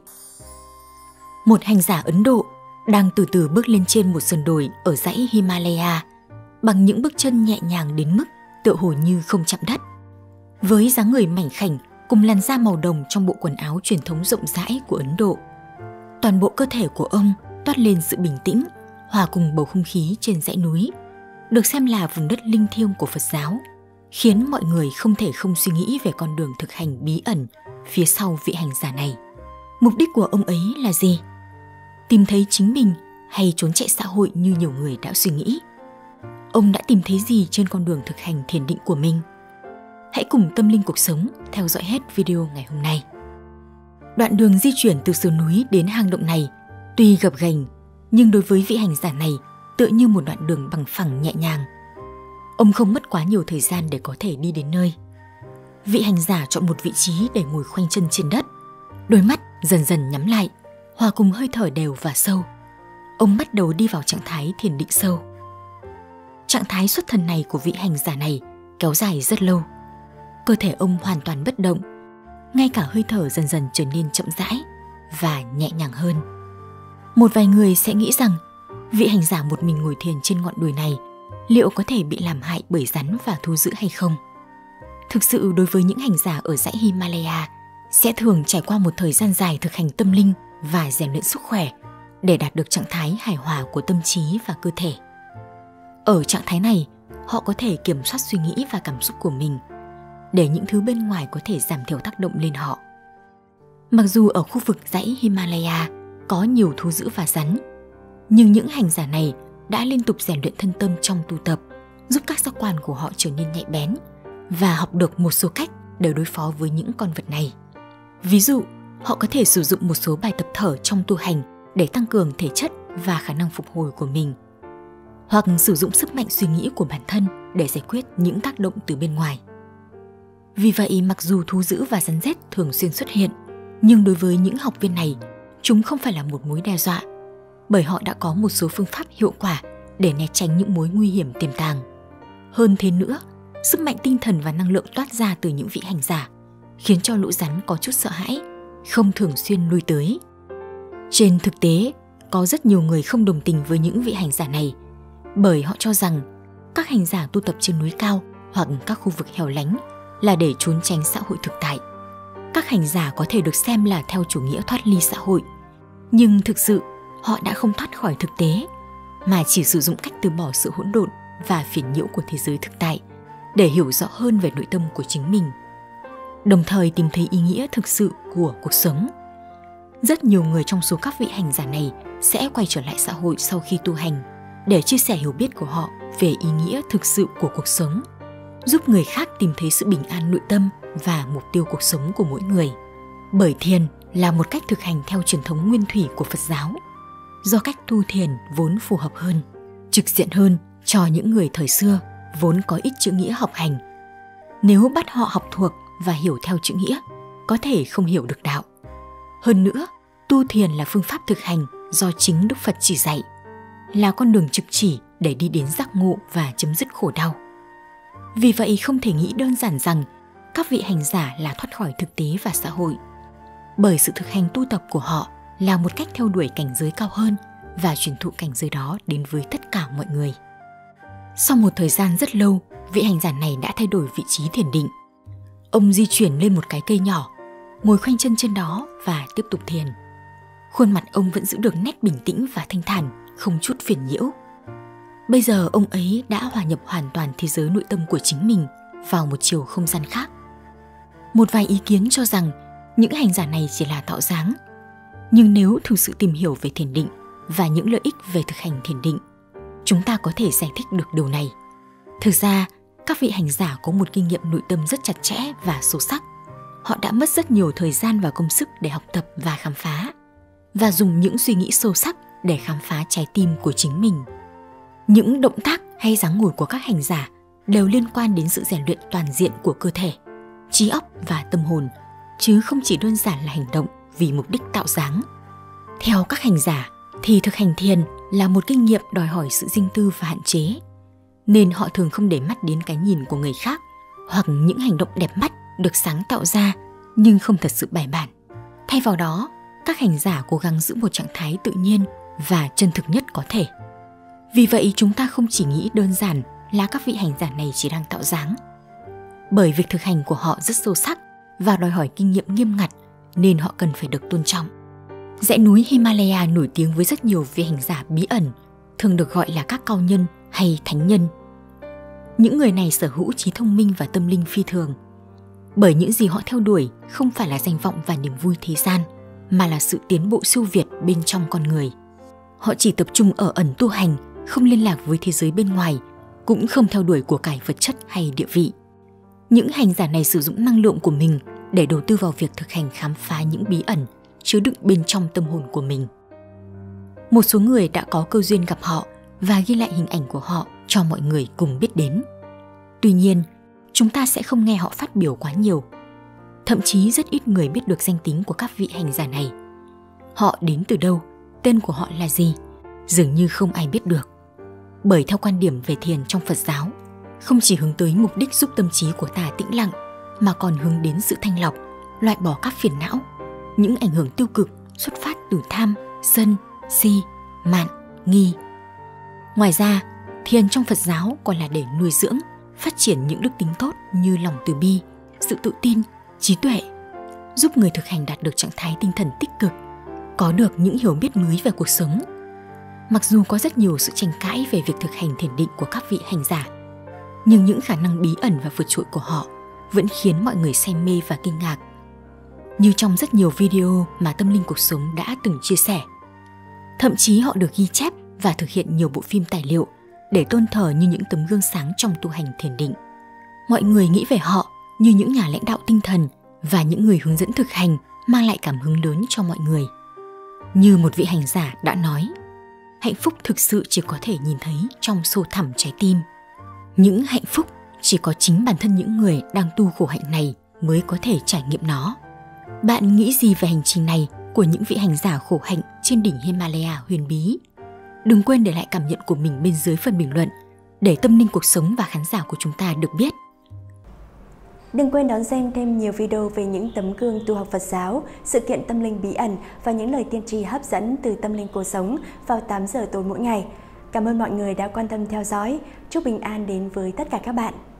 Một hành giả Ấn Độ đang từ từ bước lên trên một sườn đồi ở dãy Himalaya bằng những bước chân nhẹ nhàng đến mức tựa hồ như không chạm đất. Với dáng người mảnh khảnh cùng làn da màu đồng trong bộ quần áo truyền thống rộng rãi của Ấn Độ, toàn bộ cơ thể của ông toát lên sự bình tĩnh, hòa cùng bầu không khí trên dãy núi, được xem là vùng đất linh thiêng của Phật giáo, khiến mọi người không thể không suy nghĩ về con đường thực hành bí ẩn phía sau vị hành giả này. Mục đích của ông ấy là gì? Tìm thấy chính mình hay trốn chạy xã hội như nhiều người đã suy nghĩ? Ông đã tìm thấy gì trên con đường thực hành thiền định của mình? Hãy cùng Tâm Linh Cuộc Sống theo dõi hết video ngày hôm nay. Đoạn đường di chuyển từ sườn núi đến hang động này tuy gập ghềnh, nhưng đối với vị hành giả này tựa như một đoạn đường bằng phẳng nhẹ nhàng. Ông không mất quá nhiều thời gian để có thể đi đến nơi. Vị hành giả chọn một vị trí để ngồi khoanh chân trên đất, đôi mắt dần dần nhắm lại, hòa cùng hơi thở đều và sâu. Ông bắt đầu đi vào trạng thái thiền định sâu. Trạng thái xuất thần này của vị hành giả này kéo dài rất lâu. Cơ thể ông hoàn toàn bất động, ngay cả hơi thở dần dần trở nên chậm rãi và nhẹ nhàng hơn. Một vài người sẽ nghĩ rằng vị hành giả một mình ngồi thiền trên ngọn đồi này liệu có thể bị làm hại bởi rắn và thú dữ hay không? Thực sự đối với những hành giả ở dãy Himalaya sẽ thường trải qua một thời gian dài thực hành tâm linh và rèn luyện sức khỏe để đạt được trạng thái hài hòa của tâm trí và cơ thể. Ở trạng thái này, họ có thể kiểm soát suy nghĩ và cảm xúc của mình để những thứ bên ngoài có thể giảm thiểu tác động lên họ. Mặc dù ở khu vực dãy Himalaya có nhiều thú dữ và rắn, nhưng những hành giả này đã liên tục rèn luyện thân tâm trong tu tập, giúp các giác quan của họ trở nên nhạy bén và học được một số cách để đối phó với những con vật này. Ví dụ, họ có thể sử dụng một số bài tập thở trong tu hành để tăng cường thể chất và khả năng phục hồi của mình, hoặc sử dụng sức mạnh suy nghĩ của bản thân để giải quyết những tác động từ bên ngoài. Vì vậy, mặc dù thú dữ và rắn rết thường xuyên xuất hiện, nhưng đối với những học viên này, chúng không phải là một mối đe dọa, bởi họ đã có một số phương pháp hiệu quả để né tránh những mối nguy hiểm tiềm tàng. Hơn thế nữa, sức mạnh tinh thần và năng lượng toát ra từ những vị hành giả khiến cho lũ rắn có chút sợ hãi, không thường xuyên lui tới. Trên thực tế, có rất nhiều người không đồng tình với những vị hành giả này, bởi họ cho rằng các hành giả tu tập trên núi cao hoặc các khu vực hẻo lánh là để trốn tránh xã hội thực tại. Các hành giả có thể được xem là theo chủ nghĩa thoát ly xã hội, nhưng thực sự họ đã không thoát khỏi thực tế, mà chỉ sử dụng cách từ bỏ sự hỗn độn và phiền nhiễu của thế giới thực tại để hiểu rõ hơn về nội tâm của chính mình, đồng thời tìm thấy ý nghĩa thực sự của cuộc sống. Rất nhiều người trong số các vị hành giả này sẽ quay trở lại xã hội sau khi tu hành để chia sẻ hiểu biết của họ về ý nghĩa thực sự của cuộc sống, giúp người khác tìm thấy sự bình an nội tâm và mục tiêu cuộc sống của mỗi người. Bởi thiền là một cách thực hành theo truyền thống nguyên thủy của Phật giáo, do cách tu thiền vốn phù hợp hơn, trực diện hơn cho những người thời xưa vốn có ít chữ nghĩa học hành. Nếu bắt họ học thuộc và hiểu theo chữ nghĩa, có thể không hiểu được đạo. Hơn nữa, tu thiền là phương pháp thực hành do chính Đức Phật chỉ dạy, là con đường trực chỉ để đi đến giác ngộ và chấm dứt khổ đau. Vì vậy không thể nghĩ đơn giản rằng các vị hành giả là thoát khỏi thực tế và xã hội, bởi sự thực hành tu tập của họ là một cách theo đuổi cảnh giới cao hơn và truyền thụ cảnh giới đó đến với tất cả mọi người. Sau một thời gian rất lâu, vị hành giả này đã thay đổi vị trí thiền định. Ông di chuyển lên một cái cây nhỏ, ngồi khoanh chân trên đó và tiếp tục thiền. Khuôn mặt ông vẫn giữ được nét bình tĩnh và thanh thản, không chút phiền nhiễu. Bây giờ ông ấy đã hòa nhập hoàn toàn thế giới nội tâm của chính mình vào một chiều không gian khác. Một vài ý kiến cho rằng những hành giả này chỉ là tạo dáng. Nhưng nếu thực sự tìm hiểu về thiền định và những lợi ích về thực hành thiền định, chúng ta có thể giải thích được điều này. Thực ra, các vị hành giả có một kinh nghiệm nội tâm rất chặt chẽ và sâu sắc. Họ đã mất rất nhiều thời gian và công sức để học tập và khám phá, và dùng những suy nghĩ sâu sắc để khám phá trái tim của chính mình. Những động tác hay dáng ngồi của các hành giả đều liên quan đến sự rèn luyện toàn diện của cơ thể, trí óc và tâm hồn, chứ không chỉ đơn giản là hành động vì mục đích tạo dáng. Theo các hành giả thì thực hành thiền là một kinh nghiệm đòi hỏi sự riêng tư và hạn chế, nên họ thường không để mắt đến cái nhìn của người khác hoặc những hành động đẹp mắt được sáng tạo ra nhưng không thật sự bài bản. Thay vào đó, các hành giả cố gắng giữ một trạng thái tự nhiên và chân thực nhất có thể. Vì vậy chúng ta không chỉ nghĩ đơn giản là các vị hành giả này chỉ đang tạo dáng. Bởi việc thực hành của họ rất sâu sắc và đòi hỏi kinh nghiệm nghiêm ngặt nên họ cần phải được tôn trọng. Dãy núi Himalaya nổi tiếng với rất nhiều vị hành giả bí ẩn, thường được gọi là các cao nhân hay thánh nhân. Những người này sở hữu trí thông minh và tâm linh phi thường, bởi những gì họ theo đuổi không phải là danh vọng và niềm vui thế gian, mà là sự tiến bộ siêu việt bên trong con người. Họ chỉ tập trung ở ẩn tu hành, không liên lạc với thế giới bên ngoài, cũng không theo đuổi của cải vật chất hay địa vị. Những hành giả này sử dụng năng lượng của mình để đầu tư vào việc thực hành khám phá những bí ẩn chứa đựng bên trong tâm hồn của mình. Một số người đã có cơ duyên gặp họ và ghi lại hình ảnh của họ cho mọi người cùng biết đến. Tuy nhiên, chúng ta sẽ không nghe họ phát biểu quá nhiều. Thậm chí rất ít người biết được danh tính của các vị hành giả này. Họ đến từ đâu, tên của họ là gì, dường như không ai biết được. Bởi theo quan điểm về thiền trong Phật giáo, không chỉ hướng tới mục đích giúp tâm trí của ta tĩnh lặng, mà còn hướng đến sự thanh lọc, loại bỏ các phiền não, những ảnh hưởng tiêu cực xuất phát từ tham, sân, si, mạn, nghi, Ngoài ra, thiền trong Phật giáo còn là để nuôi dưỡng, phát triển những đức tính tốt như lòng từ bi, sự tự tin, trí tuệ, giúp người thực hành đạt được trạng thái tinh thần tích cực, có được những hiểu biết mới về cuộc sống. Mặc dù có rất nhiều sự tranh cãi về việc thực hành thiền định của các vị hành giả, nhưng những khả năng bí ẩn và vượt trội của họ vẫn khiến mọi người say mê và kinh ngạc. Như trong rất nhiều video mà Tâm Linh Cuộc Sống đã từng chia sẻ. Thậm chí họ được ghi chép và thực hiện nhiều bộ phim tài liệu để tôn thờ như những tấm gương sáng trong tu hành thiền định. Mọi người nghĩ về họ như những nhà lãnh đạo tinh thần và những người hướng dẫn thực hành mang lại cảm hứng lớn cho mọi người. Như một vị hành giả đã nói, hạnh phúc thực sự chỉ có thể nhìn thấy trong sâu thẳm trái tim. Những hạnh phúc chỉ có chính bản thân những người đang tu khổ hạnh này mới có thể trải nghiệm nó. Bạn nghĩ gì về hành trình này của những vị hành giả khổ hạnh trên đỉnh Himalaya huyền bí? Đừng quên để lại cảm nhận của mình bên dưới phần bình luận để Tâm Linh Cuộc Sống và khán giả của chúng ta được biết. Đừng quên đón xem thêm nhiều video về những tấm gương tu học Phật giáo, sự kiện tâm linh bí ẩn và những lời tiên tri hấp dẫn từ Tâm Linh Cuộc Sống vào tám giờ tối mỗi ngày. Cảm ơn mọi người đã quan tâm theo dõi. Chúc bình an đến với tất cả các bạn.